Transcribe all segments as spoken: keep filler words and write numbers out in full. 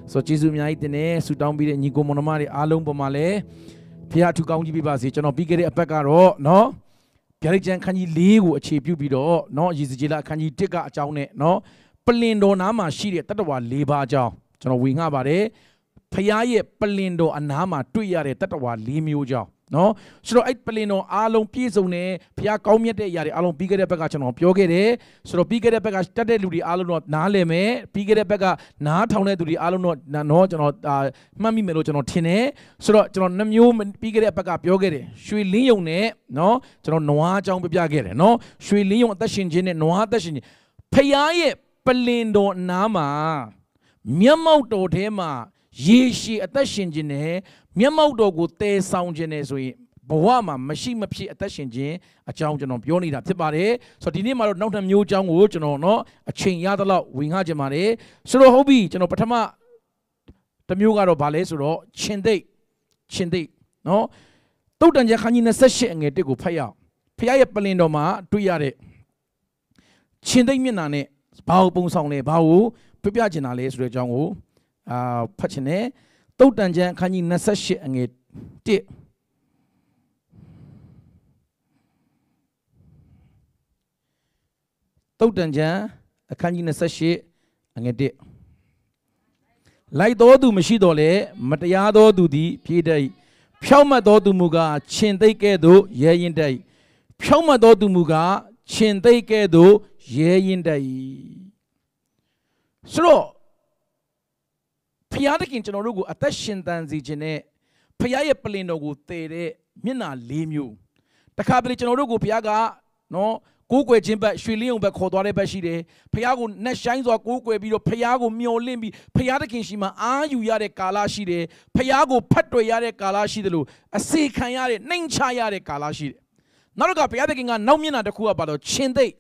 so Jesus might in a so down be the Nico Monomari alum pomale Pia to County Bibasi channel big a pecaro no Garijan can you leave a cheap you bido no Jizilla can you take a chowne no Pelindo Nama she at Tatawa Liba Jow channel wing about it Payaye Pelindo and Nama two yare Tatawa Limu Jow no so I Pelino along piece on a Pia Comite Yari along bigger pegation of Piogere so bigger pega started to the alum Naleme bigger pega na town to the alum no no Mammy Melochano Tine so Namu bigger pega Piogere Shui Leone no so Noa Jong Piagere no Shui Leon Tashin Noa Tashin Payaye Pelindo Nama Miamauto Tema Yishi at Tashin Jine Miamaudo go te sound genesui, Boama, machine mapsi at Tashin, a challenge on Pioni that Tibare, so the name of not a new Jang Wood, no, a chain yadala, wing hajamare, so hobby, Jano Patama, the Mugaro Balesuro, Chinde, Chinde, no, Totan Jakanina session and go paya, Paya Palindoma, two yare, Chinde Minane, Bao Bungsong, Bao, Pipia Genales, Rejango, uh, Pachine. Totanjan can you necessary and it did. Totanjan a can you necessary and it did. Like do do machidole, Matayado do the Pidai, Pioma do do muga, Chinde kedo, ye in day. Pioma do do muga, Chinde kedo, ye in day. So Piatakin Chanorugu, attention than the Gene, Piaye Pelinogu, Tere, Mina, Limu. The Cabri Chanorugu, Piaga, no, Kukwe Jimba, Shilium, Kodore Bashide, Piago, Nashines or Kukwe, Bido, Piago, Mio Limbi, Piatakin Shima, Ah, you yare Kalashide, Piago, Petro yare Kalashidelu, a sea Kayare, Nincha yare Kalashide. Naruga Piatakin and Nomina the Kua Bado, Chinde.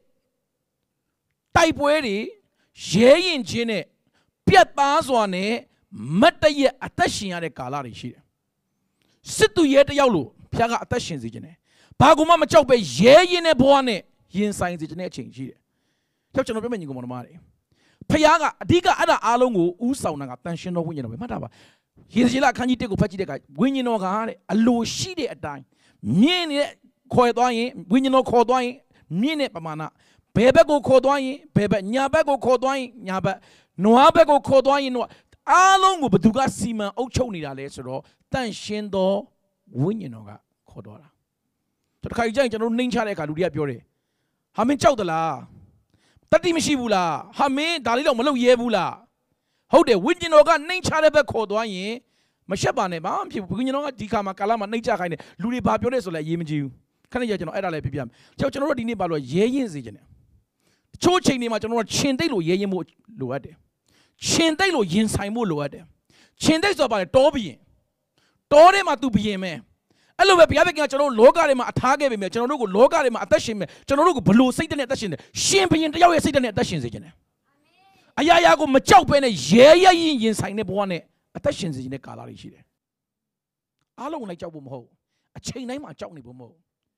Type Weddy, Jay in Gene, Piat Bazwane. Mataye attaching at a calarish. Sit to yet a yalu, Piaga attaching the gene. Paguma Machope, ye in a boane, yin signs the gene change. Touch on a women you go on Mari. Piaga, Diga Ada Alongo, Usauna attention of winning of Mataba. Here's Yella can you take a patchy winning of a low sheet at time. Mean Kodoy, winning no Kodoy, mean it Pamana. Bebego Kodoy, Bebe, Nyabago Kodoy, Nyaba, Noabago Kodoy, no. Along with Duga Sima, Ochoni, Alessero, Tan Shendo, Wininoga, Codora. To the Kajan, no ninja like a Ludia Pure. Hamin Chaudala, Tati Mishibula, Hame, Dalilo Malo Yebula. How the Wininoga, ninja ever Codoye, Mashabane, Mam, Wininoga, Dicama, Calama, Nature, Ludi Papures, like Yimju. Can I get an Adala P M? Church already need Balo Yayin Zigene. Church in Imagino Chindelo Yayimu Luade. Chinde lo yin Simon Luade. Chinde is about a Toby. Tore Matu B M. Hello, Piabic, Logarima, Atagame, Chanogo, Logarima, Attachim, Chanogo, Blue, Satan Attaching, Champagne, the Yawa Satan Attachings again. Ayago Machopene, Yaya yin sign up one attachings in the Kalarishi. Alone like Jabum a chain name at Johnny Bumo.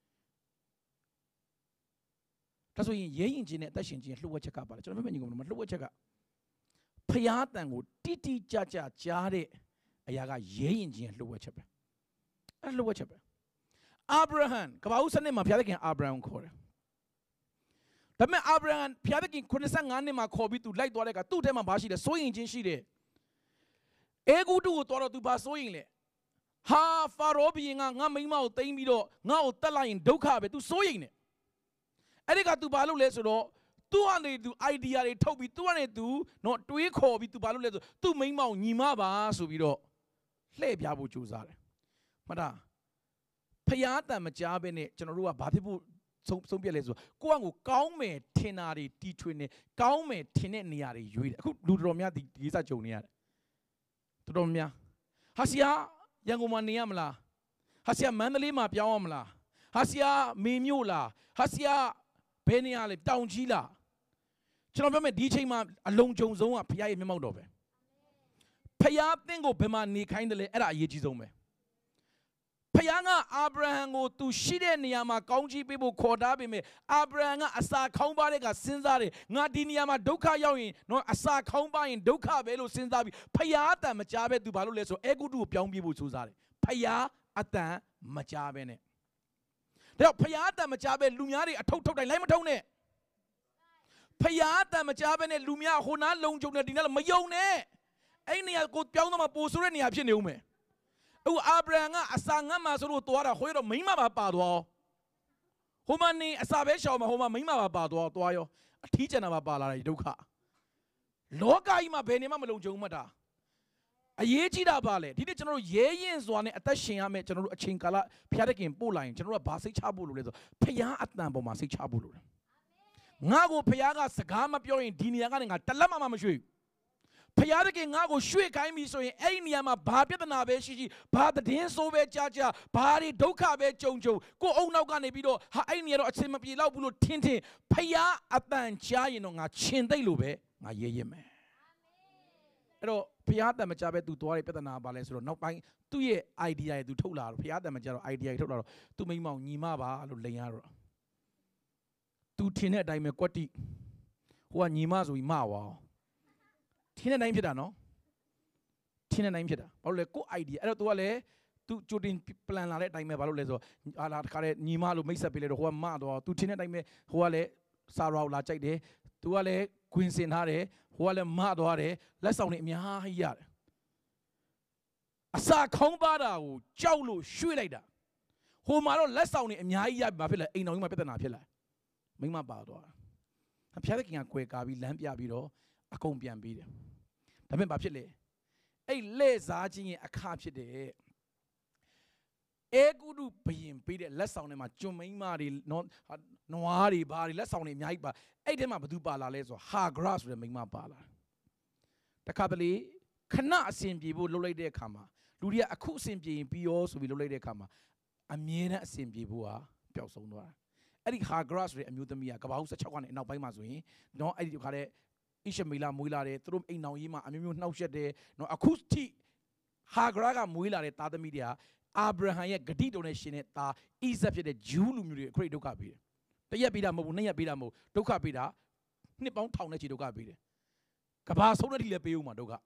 That's why Yayin Jeanette Attaching, Lua Chaka, but I remember you go to Lua Chaka. Piatango, Titi Chacha, Chare, Ayaga Yain, Lua Chapa. A Lua Chapa. Abraham, Kabausa name of Piakin Abraham Core. But me Abraham, Piakin Kunisang Anima Kobi to like Doreka, two them Bashi, the sewing Jinshi. Ego do Tora to Basoing. Ha Farobi and Namima, Tamido, now Talain Doka, to sewing it. Erika to Balu Lesoro. Two hundred to idea a toby, two hundred to not to a copy to Balu, two main mount, Nimaba, Subido. Lay Yabu Chuzare. Mada Payata Majabene, General Batibu, so so be a lezo. Guango, Gaume, Tenari, Titwine, Gaume, Teneniari, you Ludromia, the Giza Junior. Tudromia. Hasia, Yangumaniamla. Hasia Mandalima Piamla. Hasia Mimula. Hasia Beniale, Down Gila. Children, D J Ma, a long Jones on a Pia Memodove. Paya Bingo Pema, ni kindly era Yejizome. Payanga Abraham go to Shide Niyama Kaunji people Kodabi Abraham Asa Kaumbarega Sinzari Nadiniama Doka Yoin no Asa Kaumba in Doka Velo Sinzabi Payata Machabe to Baluleso Egudu Pyongi Suzari Paya Ata Machabene. Now Payata Machabe Lumiari a total Lamatone Payata Machabene Lumia Hona Long Jona Dinala Mayone Any good Piano Posuri Abshinume. Oh, Abraham, a sang a master to a hoy of Mima Padua. Humani, a savage of Homa Mima Padua, Toyo, a teacher of a bala duca. Loka ima benima Jumada. A yechida ballet, did it general Yayans one at the Shiame, General Chinkala, Piatakin, Buline, General Basi Chabulu, Paya at Nambo Masi Chabulu. Nago Payaga Sagama Pio in Diniagan at Talama Mamashu. Payadaki Nago Shui Kaimi so in Anyama Babia Nabeshi, Bad the Din Sove Jaja, Bari Doka Be Jonjo, go on now Ganebido, Hainiero at Simapila Bulu Tinti, Paya Atan Chaino, a Chinde Lube, a Yeme. Pero Piata Machabe to Tori Petana Balesro, no buying two year idea to Tola, Piata Majaro idea to me Mount Nimaba, Layaro. Two Tina Dimequati, who are Nimas with Mawa. Tina name Jedano Tina name Jeda. All a good idea. I don't know to Judin plan like time about a la care Nimalu Mesa Pille or Mado, to Tina Dime, Huale Sarah La Chade, Tuale Queen Senare, Huale Madoare, let's only me ha Asa Kombada, Jaulu, Shuida. Who Maro less only Mia Bafilla, ain't no my petana. Mima Bado. I'm shaking a quick, I will lampia bido. A compian bidder. Tammy Bapchile. A lazy a capture de Egudu being bidder less on him at Jumimari, not Noari bari, less on him, Yaiba, Edema Dubala les or ha grass with Mima Bala. The Kabali cannot seem people low de kama. Ludia a cool seem be also with low de kama. A mina seem bua, Piosonwa. Eddie ha grass with a mutamia, Kabausa Chawan and now by Mazui, no, I do have Ishamila Muilare, through a now Yima, I mean, no shade, no acoustic Hagraga Muilare, Tata Media, Abraham Gadi donation at Ta, Isap the Julu, great Dokabi. The Yabidamo, Nea Bidamo, Dokabida, Nippon Town Dokabide. Cabas already a Beuma Doga.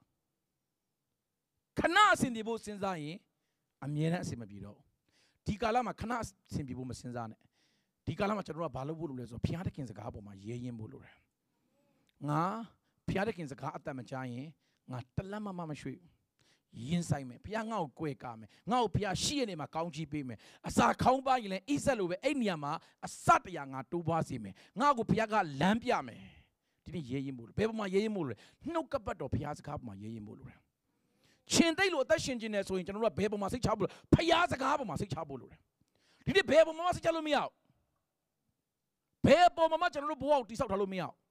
Canas in the boat since I am Yena Simabido. Tikalama Canas Simbibu Sinzane. Tikalama Chadra Balabulu, Piatakins a Gabo, my Yayim Bulure. Nga Piatakins a cat damage, not Talama Mamma Shui. Yinside me, Pianga Quakame, now Pia she and my county payment. A sa comba in Isalu, Enyama, a Satayanga, two basime. Now go Piaga Lampiame. Didn't Yayimul, Pebble my Yayimul, no capato Piazza Cap my Yayimul. Chindalo, that Shinjin, so in general, Pebble must trouble, Piazza Cap must trouble. Did the Pebble must tell me out? Pebble Mamma and Rubo, this out me out.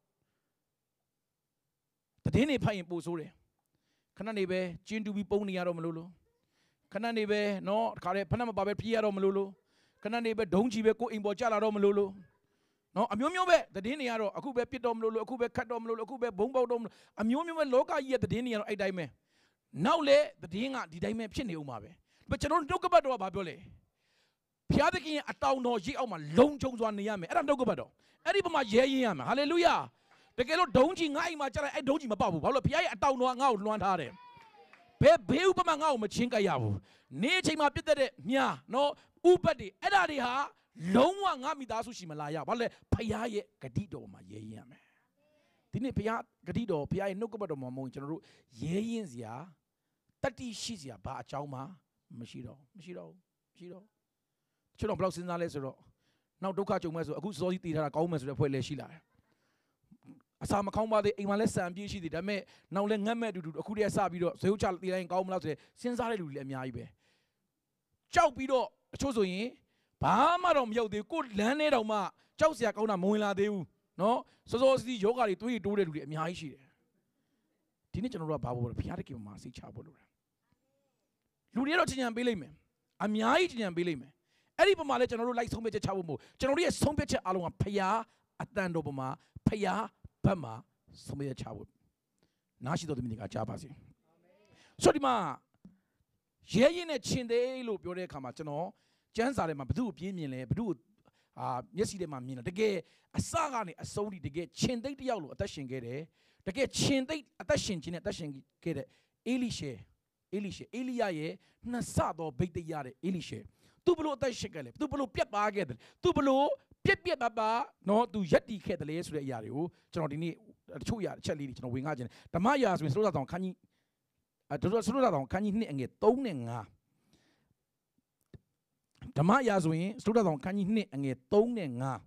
The Dini Pine Busuri. Cananibe, Chin to be pony out of Malulu. Cananibe, no, Kare Panama Babe Pierre of Malulu. Cananibe, don't you go in Bochala of Malulu? No, I'm Yomobe, the Diniaro, a Cube Pitom Lulu, a Cube Catom Lulu, a Cube Bombo Dom, I'm Yomo Loca yet the Diniaro I dime. Now lay the Dinga, the Dime Chini Umabe. But you don't talk about Babole. Piataki a town no G. Oma, Long Jones one Yame, and I'm no Gobado. And even my Yam, hallelujah. The girl don't you I don't you about Polo Pia a town no out one hare. Baby Bamangao Machinka Yavu. Nature my pit nya, no, Upadi, Edadiha, Long one Amidasu Shimalaya, Vale Payaye, Gadido, my Yam. Didn't Pia Gadido, Pia no Gobado Mamo in general, Yayins ya, Tati Shizia, Ba Chauma, Machido, Machido, Machido. Children blocks in Alessero. Now do catch your measure, a good solid at a commerce with a Shila. As I'm a combat the Imalessa and Bishi did I may now let Named to a Kudia Sabido, so you shall be in Comlase, since I will let me ibe. Chow Pido, Chosoy, Pamarom Yo, the good landed of Ma, Chausia Kona Moila de no, so those the yoga to eat to let me high she. Teenage and Rob Power, Piataki Masi Chabulu. Ludio Tian Billy, I'm Yai and Billy. Any Pamala general likes so much a chavo, generally a so much along Paya, at Dandobama, Paya. Pama, some of the child. Nashi Dominica Chabasi. So, the ma ရဲရင်နဲ့ချင်းတယ်လို့ပြောတဲ့အခါမှာကျွန်တော်ကျမ်းစာထဲမှာဘု து ပြင်းမြင်လဲဘု து အာမျက်စိထဲမှာမြင်တယ်တကယ်အစကနေအဆုံးထိတကယ်ချင်းသိတယောက်လို့အသက်ရှင်ခဲ့တယ်တကယ်ချင်းသိအသက်ရှင်ခြင်းနဲ့အသက်ရှင်ခဲ့တဲ့အေလိရှေအေလိရှေအေလိယရဲ့နှစ်ဆသောဗိတ်တရားတဲ့အေလိရှေသူဘလို့အသက်ရှင်ခဲ့လဲသူဘလို့ပြတ်ပါခဲ့တယ်သူဘလို့ပြက်ပြက်သားသားနော်သူရက်တီခဲ့တယ်လေဆိုတဲ့အရာတွေကိုကျွန်တော်ဒီနေ့တချို့အရာအချက်လေးတွေကျွန်တော်ဝင်ငှခြင်းဓမ္မရာဆိုရင်စတုတ္ထဆောင်ခန်းကြီးအဲစတုတ္ထဆောင်ခန်းကြီးနှစ်အငယ်သုံးနဲ့ငါဓမ္မရာဆိုရင်စတုတ္ထဆောင်ခန်းကြီးနှစ်အငယ်သုံးနဲ့ငါ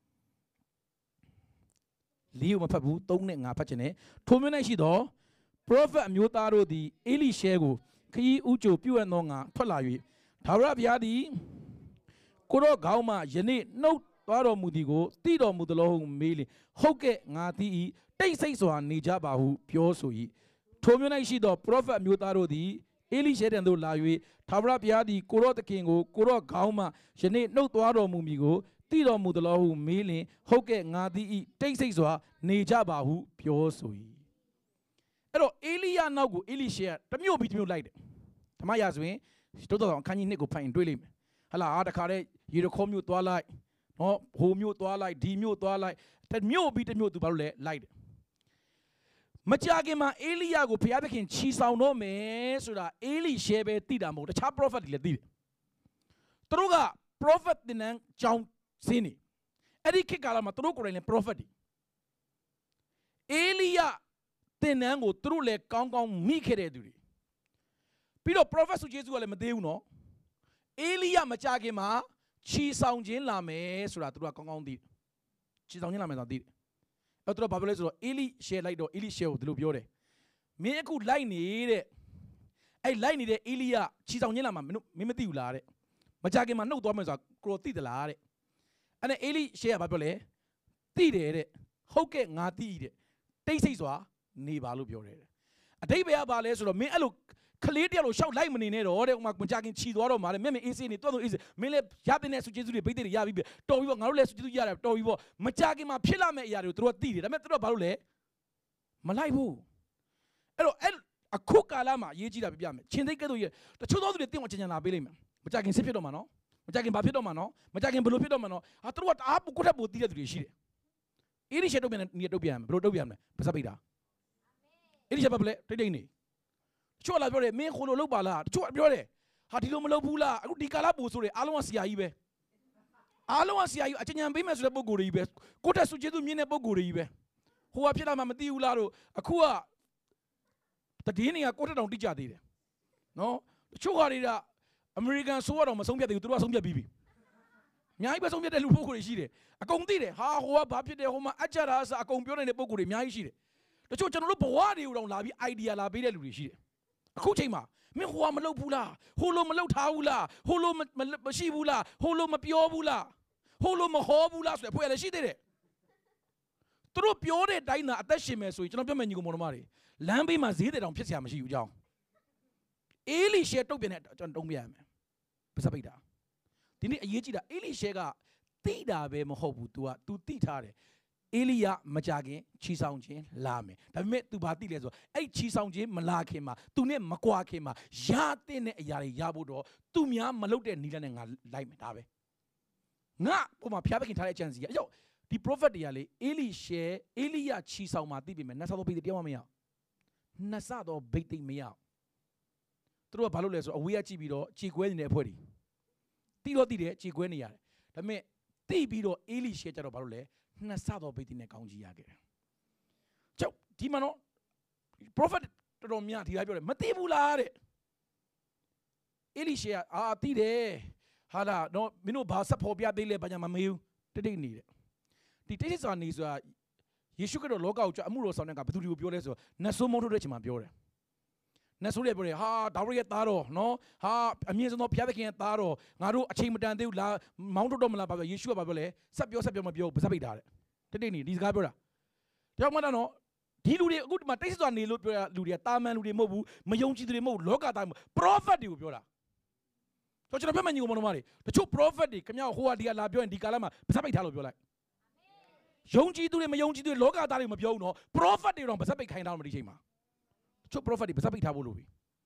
လေးကိုမဖတ်ဘူးသုံးနဲ့ငါဖတ်ခြင်းနဲ့ထိုမျိုး၌ရှိသော prophet အမျိုးသားတို့သည်အေလိရှဲကိုခရီးဥကြိုပြုအပ်သောငါထွက်လာ၍ထာဝရဘုရားသည်ကိုရောခေါင်းမှယနေ့နှုတ်သွားတော်မူသည်ကိုသိတော်မူသလိုဟုမေးလျင်ဟုတ်ကဲ့ငါသိ၏တိတ်ဆိတ်စွာနေကြပါဟုပြောဆို၏ထိုမျိုး၌ရှိသော prophet အမျိုးသားတို့သည်အေလိရှဲတန်သို့လာ၍ထာဝရဘုရားသည်ကိုရောသခင်ကိုကိုရောခေါင်းမှယနေ့နှုတ်သွားတော်မူမည်ကိုသိတော်မူသလိုဟုမေးလျင်ဟုတ်ကဲ့ငါသိ၏တိတ်ဆိတ်စွာနေကြပါဟုပြောဆို၏အဲ့တော့အေလိယနောက်ကိုအေလိရှဲကတမျိုးပြီးတမျိုးလိုက်တယ်ဓမ္မရာဆိုရင်တိုးတော်အခန်းကြီးနှစ်ကိုဖတ်ရင်တွေ့လိမ့်မယ်ဟလာတခါတည်းရေရခေါမျိုးသွားလိုက်နော်ဟိုမျိုးသွားလိုက်ဒီမျိုးသွားလိုက်တမျိုးပြီးတမျိုးသူဘာလို့လဲလိုက်တယ်မကြခင်မှာအေလိယကိုဘုရားသခင်ချီဆောင်တော့မယ်ဆိုတာအေလိရှဲပဲသိတာမဟုတ်တခြား prophet တွေလည်းသိတယ်သူတို့က prophet တင်တဲ့ကြောင်းစင်းနေအဲ့ဒီခေတ်ကာလမှာသူတို့ကိုယ်တိုင်လည်း prophet တွေအေလိယတင်တဲ့ကိုသူတို့လည်းကောင်းကောင်းမိခဲ့တဲ့သူတွေပြီးတော့ prophet ဆိုယေရှုကလည်းမသေးဘူးနော်အေလိယမကြခင်မှာချီဆောင်ခြင်းလာမယ်ဆိုတာသူတို့ကကောင်းကောင်းသိတယ်ချီဆောင်ခြင်းလာမယ်ဆိုတာသိတယ်အဲ့တော့ဘာပြောလဲဆိုတော့အေလိရှဲလိုက်တော့အေလိရှဲကိုဒီလိုပြောတယ်မင်းအခုလိုက်နေတဲ့အဲ့လိုက်နေတဲ့အေလိယချီဆောင်ခြင်းလာမှာမင်းမသိဘူးလားတဲ့မကြခင်မှာနှုတ်သွားမယ်ဆိုတာကိုသိသလားတဲ့အဲ့နဲ့အေလိရှဲကဘာပြောလဲသိတယ်တဲ့ဟုတ်ကဲ့ငါသိတဲ့တိတ်ဆိတ်စွာနေပါလို့ပြောတယ်အတိတ်ဘယ်ကပါလဲဆိုတော့မင်းအဲ့လိုခလေးတယောက်လိုရှောက်လိုက်မနေနဲ့တော့တဲ့ဥမာမကြခင်ခြီသွားတော့မှာလေမျက်မြင်အေးစေးနေတွတ်တော့အေးစေးမင်းလည်းရတဲ့ဆုကျေးဇူးတွေဗိတ်တွေရပြီးပြီတော်ပြီပေါ့ငါတို့လည်းဆုကျေးဇူးရတယ်တော်ပြီပေါ့မကြခင်မှာဖြစ်လာမယ့်အရာတွေကိုတို့ကသိတယ်ဒါပေမဲ့တို့ကဘာလို့လဲမလိုက်ဘူးအဲ့တော့အဲ့အခုကာလမှာရေးကြည့်တာပြပြမယ်ချင်းသိကဲ့သို့ရတချို့သောသူတွေတင်းဝင်ချင်ချင်လာပေးလိမ့်မယ်မကြခင်စစ်ဖြစ်တော့မှာနော်မကြခင်ဘာဖြစ်တော့မှာနော်မကြခင်ဘယ်လိုဖြစ်တော့မှာနော်ဟာတို့ကတအားကိုထပ်ပိုသိတဲ့သူတွေရှိတယ်အေရိရှေတုတ်ပြန်နေတုတ်ပြန်ဘယ်လိုတုတ်ပြန်မလဲပါစပိတာအေရိရှေဘာလဲတိတ်တိတ်နေတချို့လာပြောတယ်မင်းခိုလိုလုပ်ပါလားတချို့ပြောတယ်ဟာဒီလိုမလုပ်ဘူးလားအခုဒီကာလပို့ဆိုတယ်အားလုံးကဆရာကြီးပဲအားလုံးကဆရာကြီးအချင်ညံပေးမယ်ဆိုတဲ့ပုံကိုယ်တွေကြီးပဲကိုတက်စုကျေးဇူးမြင့်တဲ့ပုံကိုယ်တွေကြီးပဲဟိုကဖြစ်လာမှမသိဘူးလားတို့အခုကတည်င်းတွေကကိုတက်တောင်တိကျသေးတယ်နော်တချို့ဟာတွေကအမေရိကန်ဆိုတော့မဆုံးဖြတ်သေးဘူးသူတို့ကဆုံးဖြတ်ပြီးပြီအများကြီးပဲဆုံးဖြတ်တဲ့လူပုံကိုယ်တွေရှိတယ်အကုန်သိတယ်ဟာဟိုကဘာဖြစ်တယ်ဟိုမှာအကြတာအကုန်ပြောနေတဲ့ပုံကိုယ်တွေအများကြီးရှိတယ်တချို့ကျွန်တော်တို့ဘဝတွေကိုတော့လာပြီး idea လာပေးတဲ့လူတွေရှိတယ်အခုချိန်မှာမင်းဟိုကမလုပ်ဘူးလားဟိုလိုမလုပ်ထားဘူးလားဟိုလိုမရှိဘူးလားဟိုလိုမပြောဘူးလားဟိုလိုမဟောဘူးလားဆိုတဲ့ဖွဲ့ရလည်းရှိသေးတယ်သူတို့ပြောတဲ့အတိုင်းသာအသက်ရှင်မယ်ဆိုရင်ကျွန်တော်ပြောမယ်ညီကောင်မောင်တို့တွေလမ်းဘေးမှာဈေးတဲ့တောင်ဖြစ်เสียမရှိဘူးအကြောင်းအေလိရှဲတုတ်ပြန်တဲ့ကျွန်တော်တုံးပြရမယ်ပါစပိတ်တာဒီနေ့အရေးကြီးတာအေလိရှဲကတိတာပဲမဟုတ်ဘူး तू က तू တိထားတယ်အေလိယမကြခင်ချီဆောင်ခြင်းလာမယ်ဒါပေမဲ့ तू ဘာသိလဲဆိုအဲ့ချီဆောင်ခြင်းမလာခင်မှာ तू နဲ့မကွာခင်မှာရတဲ့အရာတွေရဖို့တော့ तू များမလုပ်တဲ့နီလနဲ့ငါလိုက်မယ်ဒါပဲငါပုံမှာဖျားပခင်ထားတဲ့အချမ်းစီကရောက်ဒီ prophet တွေကလေအေလိရှဲအေလိယချီဆောင်မှာသိပြီမယ်နတ်ဆသောဘိတ်တရားမရနတ်ဆသောဘိတ်သိမရသူတို့ကဘာလုပ်လဲဆိုအဝေးကကြည့်ပြီးတော့ခြေကွဲနေတဲ့အဖွဲ့တွေတိတော့တိတယ်ခြေကွဲနေရတယ်ဒါပေမဲ့တိပြီးတော့အေလိရှဲကြတော့ဘာလုပ်လဲနှစ်ဆသောဗိတ်တင်နဲ့ကောင်းကြီးရခဲ့တယ်။ကျောက်ဒီမှာနော် prophet တော်တော်များဒီလိုက်ပြောတယ်မသိဘူးလားတဲ့။အေလိရှေကအာသိတယ်ဟာလာနော်မင်းတို့ဘာဆက်ဖော်ပြသေးလဲဘာညာမမေးဘူးတိတ်တိတ်နေတဲ့။ဒီတိတ်တိတ်စွာနေဆိုတာယေရှုခရစ်တော်လောကကိုအမှုတော်ဆောင်တဲ့ကဘယ်သူတွေကိုပြောလဲဆိုတော့နတ်ဆိုးမုန်းထုတ်တဲ့အချိန်မှာပြောတယ်။နတ်ဆိုးတွေပြောတယ်ဟာဒါဝရရဲ့သားတော်နော်ဟာအမြင့်ဆုံးသောဘုရားသခင်ရဲ့သားတော်ငါတို့အချိန်မတန်သေးဘူးလားမောင်းထုတ်တော့မလားဘာပြောယေရှုကဘာပြောလဲဆက်ပြောဆက်ပြောမပြောဘူးပါစပိတ်တာတဲ့တိတ်တိတ်နေဒီစကားပြောတာတယောက်မှတော့ဒီလူတွေအခုဒီမှာတိတ်စွာနေလို့ပြောတာလူတွေကတာမန်လူတွေမဟုတ်ဘူးမယုံကြည်သူတွေမဟုတ်ဘူးလောကသားမဟုတ် prophet တွေကိုပြောတာကျွန်တော်ပြောမှညီကောင်မတော်မတွေတချို့ prophet တွေခင်ဗျားဟိုဟာဒီကလာပြောရင်ဒီကာလမှာပါစပိတ်ထားလို့ပြောလိုက်ယုံကြည်သူတွေမယုံကြည်သူတွေလောကသားတွေမပြောဘူးနော် prophet တွေတော့ပါစပိတ်ခိုင်းထားလို့မဒီချိန်မှာတချို့ prophet တွေပါစပိတ်ထားဖို့လို့ပြီ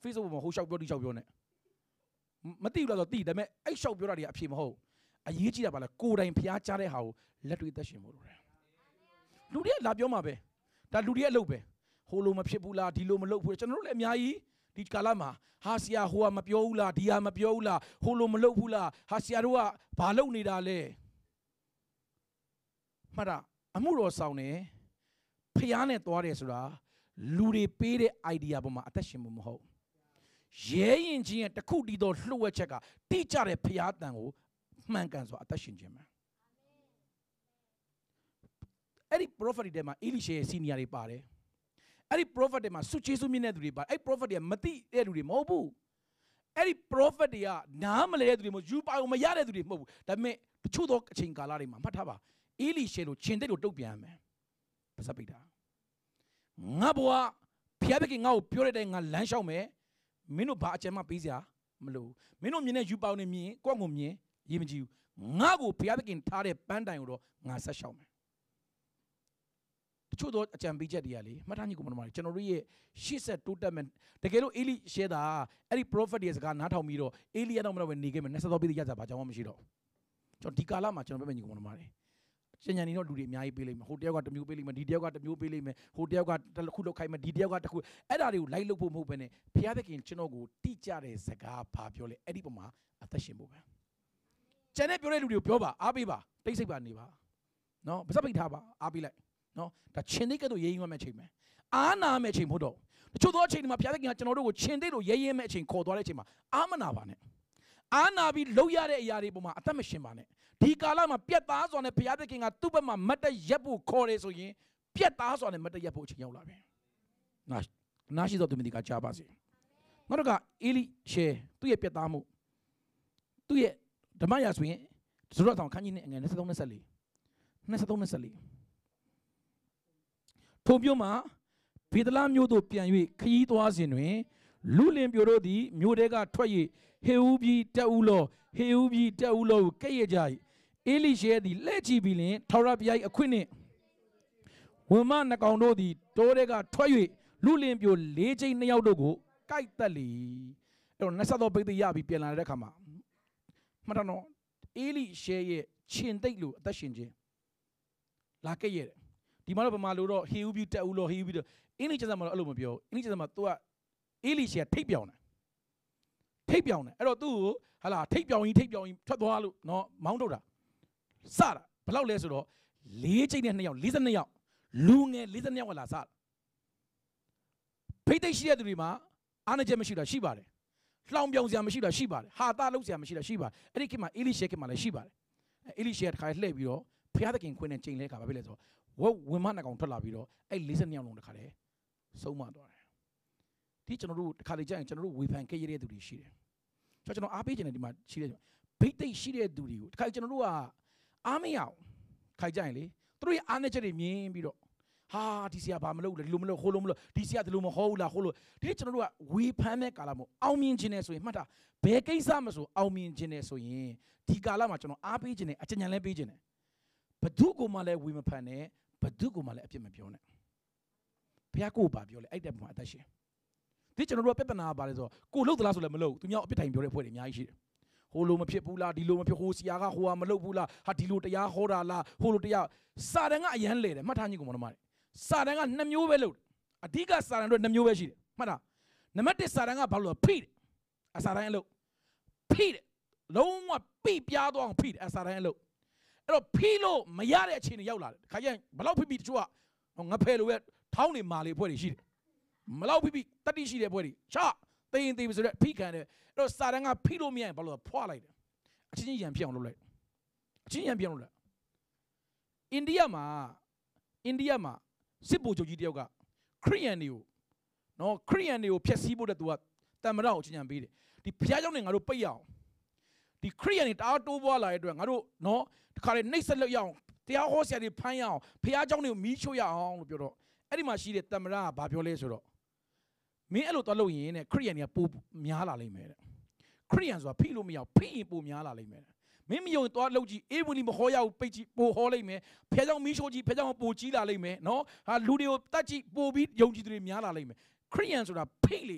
Facebook မှာဟိုရှောက်ပြောဒီရှောက်ပြောနေမသိဘူးလားဆိုသိတယ်ဒါပေမဲ့အဲ့ရှောက်ပြောတာတွေအဖြစ်မဟုတ်အရေးကြီးတာပါလားကိုယ်တိုင်ဖျားချတဲ့ဟာကိုလက်တွေ့သက်ရှင်ဖို့လိုတယ်လူတွေကလာပြောမှာပဲဒါလူတွေရဲ့အလုပ်ပဲဟိုလိုမဖြစ်ဘူးလားဒီလိုမလုပ်ဘူးကျွန်တော်တို့လည်းအများကြီးဒီကာလမှာဟာဆရာဟိုကမပြောဘူးလားဒီဟာမပြောဘူးလားဟိုလိုမလုပ်ဘူးလားဟာဆရာတို့ကဘာလုပ်နေတာလဲမှတ်တာအမှုတော်ဆောင်နေဖျားနဲ့သွားတယ်ဆိုတာလူတွေပေးတဲ့ idea ပေါ်မှာအသက်ရှင်မှုမဟုတ်ရဲရင်ချင်းရဲ့တခုတည်းသောလှုပ်ဝက်ချက်ကတိကျတဲ့ဖျားတန်ကိုမှန်ကန်စွာအသက်ရှင်ခြင်းပဲအဲ့ဒီ prophet တွေမှာ Elisha ရဲ့ senior တွေပါတယ်အဲ့ဒီ prophet တွေမှာစုကျေးစုမြင့်တဲ့သူတွေပါအဲ့ prophet တွေကမသိတဲ့လူတွေမဟုတ်ဘူးအဲ့ဒီ prophet တွေကနားမလဲတဲ့သူတွေမဟုတ်ယူပါအောင်မရတဲ့သူတွေမဟုတ်ဘူးဒါပေမဲ့တချို့သောအချိန်ကာလတွေမှာမှတ်ထားပါ Elisha လို့ရှင်တဲ့လို့တုတ်ပြန်ရမယ်ပါစပိတာငါဘွားဖျားပကင်ငါ့ကိုပြောတဲ့တိုင်ငါလမ်းလျှောက်မယ်မင်းတို့ဘာအကြမ်းမှပေးစရာမလိုမင်းတို့မြင်တဲ့ယူပါအောင်နေမြင်ကိုယ့်ကိုမြင်ရေးမကြည့်ဘူးငါ့ကိုဖျားပကင်ထားတဲ့ပန်းတိုင်ကိုတော့ငါဆက်လျှောက်မယ်တချို့သောအကြံပေးချက်တွေကလေမှတ်ထားညီကိုမတော်ကျွန်တော်တို့ရဲ့ရှေ့ဆက်တိုးတက်မယ်တကယ်လို့အေလိရှဲတာအဲ့ဒီ prophet ရဲ့စကားနားထောင်ပြီးတော့အေလိရတော့မတော့ပဲနေခဲ့မယ်နှစ်ဆက်သောပြည်ရကြပါကြောင်းမရှိတော့ကျွန်တော်ဒီကာလမှာကျွန်တော်ပဲညီကိုမတော်ပါတယ်ကျန်ညာနေတော့လူတွေအများကြီးပေးလိမ့်မယ်ဟိုတယောက်ကတစ်မျိုးပေးလိမ့်မယ်ဒီတယောက်ကတစ်မျိုးပေးလိမ့်မယ်ဟိုတယောက်ကတစ်ခုလောက်ခိုင်းမယ်ဒီတယောက်ကတစ်ခုအဲ့ဒါတွေကိုလိုက်လုပ်ဖို့မဟုတ်ဘဲနဲ့ဘုရားသခင်ကျွန်တော်ကိုတိကျတဲ့စကားဘာပြောလဲအဲ့ဒီပုံမှာအသက်ရှင်ဖို့ပဲကျန်တဲ့ပြောတဲ့လူတွေကိုပြောပါအားပေးပါတိတ်ဆိတ်ပါနေပါနော်ပါစပိတ်ထားပါအားပေးလိုက်နော်ဒါချင်းသိကဲ့သို့ရေးရင်မဲ့ချိန်ပဲအားနာမဲ့ချိန်မဟုတ်တော့တချို့သောအချိန်တွေမှာဘုရားသခင်ကကျွန်တော်တို့ကိုချင်းသိလို့ရေးရင်မဲ့အချိန်ခေါ်သွားတဲ့အချိန်မှာအားမနာပါနဲ့အားနာပြီးလှုပ်ရတဲ့အရာတွေပုံမှာအသက်မရှင်ပါနဲ့ဒီကာလမှာပြက်သားစွာနဲ့ဘုရားသခင်ကသူ့ဘက်မှာမတ်တက်ရက်ဖို့ခေါ်တယ်ဆိုရင်ပြက်သားစွာနဲ့မတ်တက်ရက်ဖို့အချိန်ရောက်လာပြီနာနာရှိသောသူမဒီကကြားပါစေနောက်တော့ကအေလိရှေသူ့ရဲ့ပြက်သားမှုသူ့ရဲ့ဓမ္မရာဆိုရင်ဇောရဆောင်ခန်းကြီးနဲ့အငယ်၂၃ ၂၄ ၂၃ ၂၄ထို့ပြုမှာဗေဒလမြို့သို့ပြန်၍ခရီးသွားစဉ်တွင်လူလင်ပြိုတို့သည်မြို့ထဲကထွက်၍ဟေဦးပြည်တက်ဦးလောဟေဦးပြည်တက်ဦးလောကိုကဲ့ရဲ့ကြ၏အေလိရှဲသည်လှဲ့ကြည့်ပြီးလင်ထာဝရဘုရား၏အခွင့်နှင့်ဝမနှကောင်တို့သည်တိုးထဲကထွက်၍လူလင်ပြိုလေးချိန်နှစ်ယောက်တို့ကိုကိုက်တက်လေအဲ့တော့နတ်ဆက်သောပိသိရပြီးပြန်လာတဲ့အခါမှာမှတ်တော့အေလိရှဲရဲ့ရှင်သိတ်လို့အသက်ရှင်ခြင်းလာကဲ့ရဲ့ဒီမှာတော့ဗမာလိုတော့ဟေဦးပြည်တက်ဦးလောဟေဦးပြည်တော့အင်္ဂလိပ်ကျမ်းစာမှာတော့အဲ့လိုမပြောအင်္ဂလိပ်ကျမ်းစာမှာ तू ကအေလိရှဲထိတ်ပြောင်းတယ်ထိတ်ပြောင်းတယ်အဲ့တော့သူ့ကိုဟာလာထိတ်ပြောင်းကြီးထိတ်ပြောင်းကြီးထွက်သွားလို့နော်မောင်းထုတ်တာစတာဘယ်လောက်လဲဆိုတော့လေးချိန်နဲ့နှစ်ယောက်လေး၂ယောက်လူငယ်လေး၂ယောက်ကလာစတာဖိတ်သိရှိတဲ့သူတွေမှာအားနည်းချက်မရှိတာရှိပါတယ်လှောင်ပြောင်စရာမရှိတာရှိပါတယ်ဟာတာလုံးစရာမရှိတာရှိပါတယ်အဲ့ဒီခေတ်မှာအေလိရှဲခေတ်မှာလည်းရှိပါတယ်အေလိရှဲတစ်ခါလှည့်ပြီးတော့ဘုရားသခင်ခွင့်နဲ့ချိန်လဲခါဘာဖြစ်လဲဆိုတော့ဝက်ဝင်မနှကောင်ထွက်လာပြီးတော့အဲ့လေး၂ယောက်လုံးတစ်ခါလဲဆုံးမသွားတယ်ဒီကျွန်တော်တို့တစ်ခါလေကြာရင်ကျွန်တော်တို့ဝေဖန်ခဲ့ရတဲ့သူတွေရှိတယ်ကျွန်တော်အားပေးခြင်းနဲ့ဒီမှာရှိတဲ့ဘိတ်သိက်ရှိတဲ့သူတွေကိုတစ်ခါကျွန်တော်တို့ကအားမရအောင်ခိုင်ကြရင်လေသူတို့ရဲ့အားနည်းချက်တွေမြင်ပြီးတော့ဟာဒီဆရာဘာမလုပ်လဲဒီလိုမလုပ်ဟိုလိုမလုပ်ဒီဆရာဒီလိုမဟုတ်ဘူးလားဟိုလိုဒီကျွန်တော်တို့ကဝေဖန်တဲ့ကာလမို့အောင်မြင်ခြင်းနဲ့ဆိုရင်မှတ်တာဘယ်ကိစ္စမဆိုအောင်မြင်ခြင်းနဲ့ဆိုရင်ဒီကာလမှာကျွန်တော်အားပေးခြင်းနဲ့အကြံဉာဏ်လည်းပေးခြင်းနဲ့ဘဒုကိုမှလည်းဝေမဖန်နဲ့ဘဒုကိုမှလည်းအပြစ်မပြောနဲ့ဘုရားကိုပါပြောလဲအဲ့တဲ့ပုံမှာအသက်ရှင်ဒီကျွန်တော်တို့ကပြဿနာပါလဲဆိုတော့ကိုလှုပ်သလားဆိုလည်းမလှုပ်သူများအပြစ်တိုင်ပြောတဲ့ဖွဲ့တွေအများကြီးရှိတယ်ဟိုလိုမဖြစ်ဘူးလားဒီလိုမဖြစ်ဟိုဆရာကဟိုဟာမလှုပ်ဘူးလားဟာဒီလိုတရားဟောတာလားဟိုလိုတရားစာတန်ကအရန်လဲတယ်မှတ်ထားညီကောင်မတော်မတွေစာတန်ကနှစ်မျိုးပဲလှုပ်တယ်အဓိကစာတန်တို့နှစ်မျိုးပဲရှိတယ်မှတ်တာနံပါတ်တစ်စာတန်ကဘာလို့ဖိတယ်အစာတန်အလုပ်ဖိတယ်လုံးဝပိပြားသွားအောင်ဖိတယ်အစာတန်အလုပ်အဲ့တော့ဖိလို့မရတဲ့အခြေအနေရောက်လာတယ်ခါကျရင်ဘလောက်ဖိဖိတချို့ကငါဖယ်လို့ပဲထောင်းနေမာလေဖွဲ့တွေရှိတယ်မလောက်ဖိဖိတတိရှိတဲ့ဖွဲ့တွေချသိရင်သိပြီဆိုတော့ဖိခံတယ်အဲ့တော့စာတန်ကဖိလို့မရရင်ဘာလို့ဖွာလိုက်တယ်အချင်းချင်းရံပြအောင်လုပ်လိုက်အချင်းရံပြအောင်လုပ်လိုက်အိန္ဒိယမှာအိန္ဒိယမှာစစ်ဗိုလ်ချုပ်ကြီးတယောက်ကခရီးယန်တွေကိုနော်ခရီးယန်တွေကိုဖျက်ဆီးဖို့တဲ့သူကတမရကိုချင်းချံပေးတယ်ဒီဘုရားကျောင်းတွေငါတို့ပိတ်ရအောင်ဒီခရီးယန်တွေတအားတိုးပွားလာတဲ့အတွက်ငါတို့နော်တခါလေနှိပ်စက်လို့ရအောင်တရားဟောဆရာတွေဖမ်းရအောင်ဘုရားကျောင်းတွေကိုမီးချို့ရအောင်လို့ပြောတော့အဲ့ဒီမှာရှိတဲ့တမရကဘာပြောလဲဆိုတော့မင်းအဲ့လိုသွားလို့ရင်တဲ့ခရီးယန်တွေကပိုများလာလိမ့်မယ်တဲ့ခရီးယန်ဆိုတာဖိလို့မရအောင်ဖိရင်ပိုများလာလိမ့်မယ်မင်းမယုံသွားလို့ကြီးအေးဝင်လီမဟောရဘူးပိတ်ကြီးပိုဟောလိမ့်မယ်ဖះကြောင့်မီးရှိုးကြီးဖះကြောင့်ပိုကြီးလာလိမ့်မယ်နော်ဟာလူတွေကိုတတ်ကြည့်ပိုပြီးယုံကြည်သူတွေများလာလိမ့်မယ်ခရိယန်ဆိုတာဖိလေ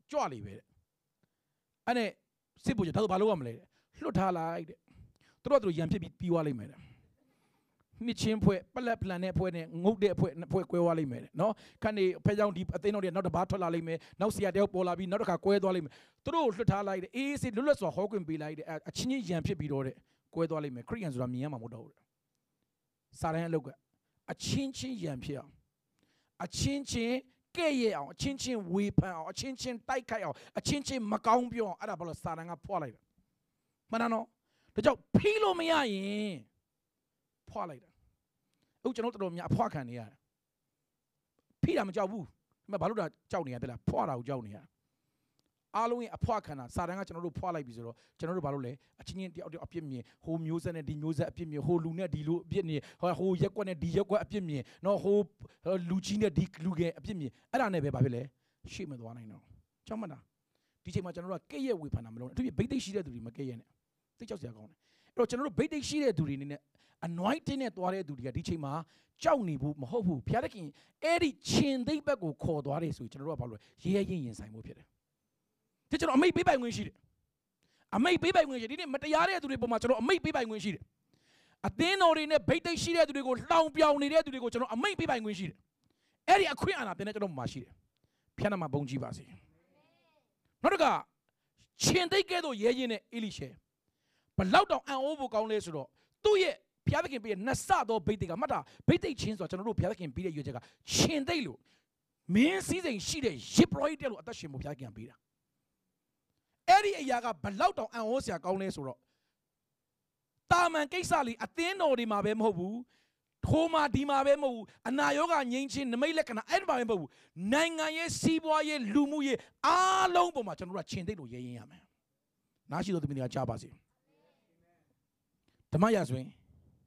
ကြွလိပဲတဲ့အဲ့နဲ့စစ်ဖို့ကြဒါဆိုဘာလို့ရမလဲလွတ်ထားလိုက်တဲ့သူတို့တို့ရံဖြစ်ပြီးပြီးသွားလိမ့်မယ်တဲ့မြစ်ချင်းဖွဲ့ပလက်ပလန်နဲ့ဖွဲ့နဲ့ငုတ်တဲ့ဖွဲ့ဖွဲ့ကွဲသွားလိမ့်မယ်တဲ့နော်ခန့်နေဖဲကြောင်ဒီအသိန်းတော်တွေနောက်တစ်ပါးထွက်လာလိမ့်မယ်နောက်ဆရာတယောက်ပေါ်လာပြီးနောက်တစ်ခါကွဲသွားလိမ့်မယ်သူတို့လွတ်ထားလိုက်တဲ့အေးစစ်လွတ်လွတ်စွာဟောခွင့်ပေးလိုက်တဲ့အချင်းချင်းရံဖြစ်ပြီးတော့တဲ့ကွဲသွားလိမ့်မယ်ခရိယန်ဆိုတာမြင်ရမှာမဟုတ်တော့ဘူးတဲ့စာရန်အလုပ်ကအချင်းချင်းရံဖြစ်အောင်အချင်းချင်းကဲ့ရဲ့အောင်အချင်းချင်းဝေဖန်အောင်အချင်းချင်းတိုက်ခိုက်အောင်အချင်းချင်းမကောင်းပြောအောင်အဲ့ဒါဘာလို့စာရန်ကဖွာလိုက်တာမှန်တယ်နော်ဒါကြောင့်ဖိလို့မရရင်ဖွာလိုက်တာအခုကျွန်တော်တော်တော်များအဖွာခံနေရတယ်ဖိတာမကြောက်ဘူးဒါပေမဲ့ဘာလို့ဒါကြောက်နေရတယ်လဲဖွာတာကိုကြောက်နေရအားလုံးရဲ့အဖွာခံတာစာတန်းကကျွန်တော်တို့ဖွာလိုက်ပြီဆိုတော့ကျွန်တော်တို့ဘာလို့လဲအချင်းချင်းတယောက်တယောက်အပြစ်မြင်ဟိုမျိုးဆက်နဲ့ဒီမျိုးဆက်အပြစ်မြင်ဟိုလူနဲ့ဒီလူအပြစ်မြင်ဟိုဟိုရက်ကွက်နဲ့ဒီရက်ကွက်အပြစ်မြင်နော်ဟိုလူကြီးနဲ့ဒီလူငယ်အပြစ်မြင်အဲ့ဒါနဲ့ပဲဘာဖြစ်လဲရှေ့မသွားနိုင်တော့ကြောက်မလားဒီချိန်မှာကျွန်တော်တို့ကကဲ့ရဲ့ဝေဖန်တာမလုပ်နဲ့အထူးဖြင့်ဗိတ်သိက်ရှိတဲ့သူတွေမကဲ့ရဲ့နဲ့သိကြောက်စရာကောင်းတယ်အဲ့တော့ကျွန်တော်တို့ဗိတ်သိက်ရှိတဲ့သူတွေအနေနဲ့ anointing နဲ့သွားတဲ့သူတွေကဒီချိန်မှာကြောက်နေဘူးမဟုတ်ဘူးဘုရားသခင်အဲ့ဒီရှင်သိပ်ဘက်ကိုခေါ်သွားတယ်ဆိုရင်ကျွန်တော်တို့ကဘာလို့ရဲရဲရင်ရင်ဆိုင်မှုဖြစ်တယ်ဒီကျွန်တော်အမိတ်ပေးပိုင်ခွင့်ရှိတယ်အမိတ်ပေးပိုင်ခွင့်ရှိဒီနေ့မတရားတဲ့သူတွေပုံမှာကျွန်တော်အမိတ်ပေးပိုင်ခွင့်ရှိတယ်အသင်းတော်တွေနဲ့ဗိတ်သိက်ရှိတဲ့သူတွေကိုလှောင်ပြောင်နေတဲ့သူတွေကိုကျွန်တော်အမိတ်ပေးပိုင်ခွင့်ရှိတယ်အဲ့ဒီအခွင့်အာဏာတင်တဲ့ကျွန်တော်မှာရှိတယ်ဖျက်နှမှာဘုံကြည့်ပါစေနောက်တစ်ခါရှင်သိပ်ကဲ့သို့ရဲရင်နဲ့အေလိရှဲဘလောက်တောင်အံ့ဩဖို့ကောင်းလဲဆိုတော့သူ့ရဲ့ဘုရားသခင်ပေးတဲ့နှစ်ဆသောဗိတ်သိက်ကမှတ်တာဗိတ်သိက်ချင်းဆိုတော့ကျွန်တော်တို့ဘုရားသခင်ပေးတဲ့ရွေးချက်ကရှင်သိပ်လို့မင်းစည်းစိမ်ရှိတဲ့ရစ်ပရောဟိတ်တဲ့လို့အသက်ရှင်ဖို့ဘုရားသခင်ပေးတာအဲ့ဒီအရာကဘလောက်တောင်အံ့ဩစရာကောင်းလဲဆိုတော့တာမန်ကိစ္စလေးအသင်းတော်တွေမှာပဲမဟုတ်ဘူးထိုမှာဒီမှာပဲမဟုတ်ဘူးအနာရောဂါငြိမ်းချင်းနမိတ်လက္ခဏာအဲ့ဒီမှာပဲမဟုတ်ဘူးနိုင်ငံရေးစီးပွားရေးလူမှုရေးအားလုံးပေါ်မှာကျွန်တော်တို့ကရှင်သိပ်လို့ရဲရင်ရမယ်နားရှိတော်သူများကြားပါစေဓမ္မရာဆိုရင်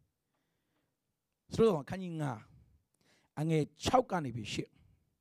ဆိုတော့ခန်းကြီးငါအငယ်၆ကနေပြီးရှစ်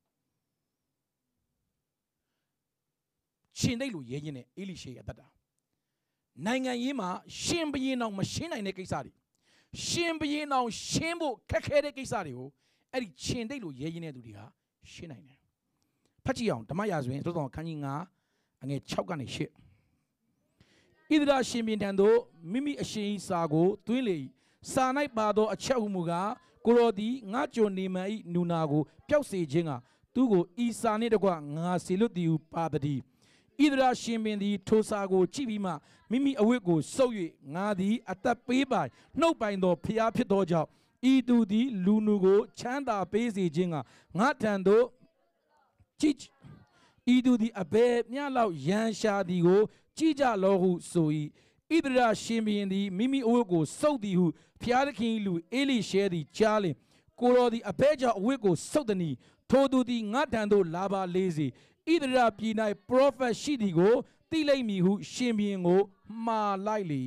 ရှင်သိပ်လို့ရဲရင်နဲ့အေလိရှေရဲ့အသက်တာနိုင်ငံရေးမှာရှင်ဘုရင်အောင်မရှင်းနိုင်တဲ့ကိစ္စတွေရှင်ဘုရင်အောင်ရှင်းဖို့ခက်ခဲတဲ့ကိစ္စတွေကိုအဲ့ဒီရှင်သိပ်လို့ရဲရင်တဲ့သူတွေဟာရှင်းနိုင်တယ်ဖတ်ကြည့်အောင်ဓမ္မရာဆိုရင်ဆိုတော့ခန်းကြီးငါအငယ်၆ကနေရှစ်ဣသရာရှင်ဘုရင်တန်တို့မိမိအရှင်၏စာကိုသွင်းလေစာ၌ပါသောအချက်ဟုမူကားကိုရောသည်ငါကြုံနေမှန်၏နူနာကိုပျောက်စေခြင်းကသူကိုဤစာနှင့်တကွငါစေလွတ်သည်ဟုပါသည်ဣသရာရှင်ဘုရင်သည်ထိုစာကိုကြည့်ပြီးမှမိမိအဝတ်ကိုဆုပ်၍ငါသည်အသက်ပေးပိုင်နှုတ်ပိုင်သောဖျားဖြစ်သောကြောင့်ဤသူသည်လူနူကိုချမ်းသာပေးစေခြင်းကငါထံသို့ကြည့်ဤသူသည်အဘယ်မျှလောက်ရန်ရှာသည်ကိုကြည့်ကြလောဟုဆို၏ဣသရာရှင်ဘုရင်သည်မိမိအဝတ်ကိုဆုပ်သည်ဟုဖျားသခင်လူအေလိရှဲသည်ကြားလင်ကိုရောသည်အဘဲကြောင့်အဝတ်ကိုဆုပ်သည်ထိုသူသည်ငါထံသို့လာပါလေစေဣသရာပြည်၌ပရောဖက်ရှိသည်ကိုသိလိမ့်မည်ဟုရှင်ဘုရင်ကိုမှားလိုက်လေ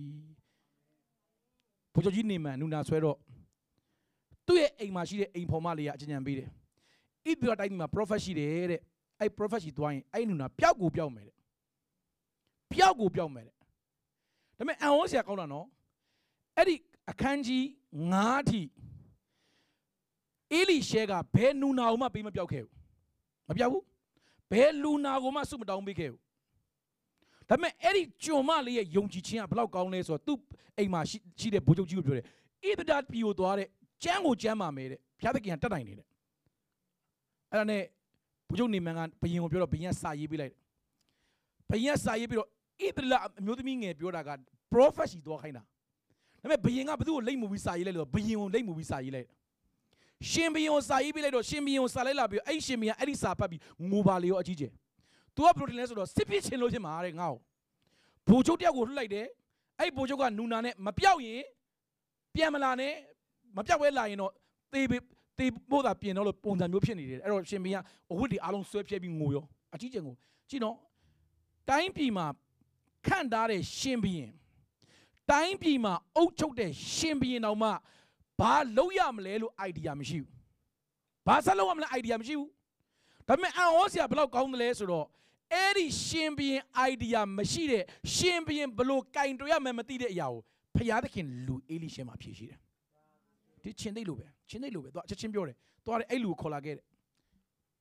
ဘုရားကြီးနေမှန်နူနာဆွဲတော့သူ့ရဲ့အိမ်မှာရှိတဲ့အိမ်ဖော်မလေးကအကြံဉာဏ်ပေးတယ်ဣသရာတိုင်းမှာပရောဖက်ရှိတယ်တဲ့အဲ့ပရောဖက်ရှိသွားရင်အဲ့နူနာပျောက်ကိုပျောက်မယ်တဲ့ပျောက်ကိုပျောက်မယ်တဲ့ဒါပေမဲ့အံ့ဩစရာကောင်းတာနော်အဲ့ဒီအခန်းကြီးငါးထိအေလိရှဲကဘယ်နူနာကိုမှပေးမပျောက်ခဲ့ဘူးမပျောက်ဘူးဘယ်လူနာကိုမှစုမတောင်းပေးခဲ့ဘူးဒါပေမဲ့အဲ့ဒီကြုံမလေးရဲ့ယုံကြည်ခြင်းကဘယ်လောက်ကောင်းလဲဆိုတော့သူ့အိမ်မှာရှိတဲ့ဘိုးချုပ်ကြီးကိုပြောတယ်ဣသဒတ်ပြည်ကိုသွားတဲ့ကျမ်းကိုကျမ်းပါမယ်တဲ့ဘုရားသခင်ကတတ်နိုင်တယ်တဲ့အဲ့ဒါနဲ့ဘိုးချုပ်နေမန်ကဘယင်ကိုပြောတော့ဘယင်ကစာရေးပေးလိုက်တယ်ဘယင်ကစာရေးပြီးတော့ဣသလအမျိုးသမီးငယ်ပြောတာက prophet ရှိသွားခိုင်းတာဒါပေမဲ့ဘယင်ကဘသူ့ကိုလိမ့်မှုပြီးစာရေးလိုက်လို့ဘယင်ကိုလိမ့်မှုပြီးစာရေးလိုက်ရှင်ဘယင်ကိုစာရေးပေးလိုက်တော့ရှင်ဘယင်ကိုစာလိုက်လာပြီးအဲ့ရှင်ဘယင်အဲ့ဒီစာဖတ်ပြီးငိုပါလေရောအကြီးကျယ်။ तू ကဘယ်လိုတင်လဲဆိုတော့စစ်ဖြစ်ချင်လို့ချင်းမှာတဲ့ငါ့ကိုဘိုလ်ချုပ်တယောက်ကိုလှလိုက်တယ်အဲ့ဘိုလ်ချုပ်ကနူနာနဲ့မပြောက်ရင်ပြန်မလာနဲ့မပြောက်ဝဲလာရင်တော့သေသေပို့တာပြင်တော့လို့ပုံစံမျိုးဖြစ်နေတယ်အဲ့တော့ရှင်ဘယင်ကအဝတ်တွေအားလုံးဆွဲဖြဲပြီးငိုရောအကြီးကျယ်ကိုကြည့်တော့တိုင်းပြည်မှာခန့်ထားတဲ့ရှင်ဘယင်တိုင်းပြည်မှာအုပ်ချုပ်တဲ့ရှင်ဘယင်တော်မှဘာလုပ်ရမလဲလို့ idea မရှိဘူးဘာဆက်လုပ်ရမလဲ idea မရှိဘူးဒါပေမဲ့အံ့ဩစရာဘယ်လောက်ကောင်းတယ်လဲဆိုတော့အဲ့ဒီရှင်ဘယင် idea မရှိတဲ့ရှင်ဘယင်ဘလို့ကင်တွရမယ်မသိတဲ့အရာကိုဖျားသခင်လူအေလိရှဲမှာဖြေရှိတယ်ဒီချင်းသိလို့ပဲချင်းသိလို့ပဲသူအချက်ချင်းပြောတယ်သူကအဲ့လူကိုခေါ်လာခဲ့တယ်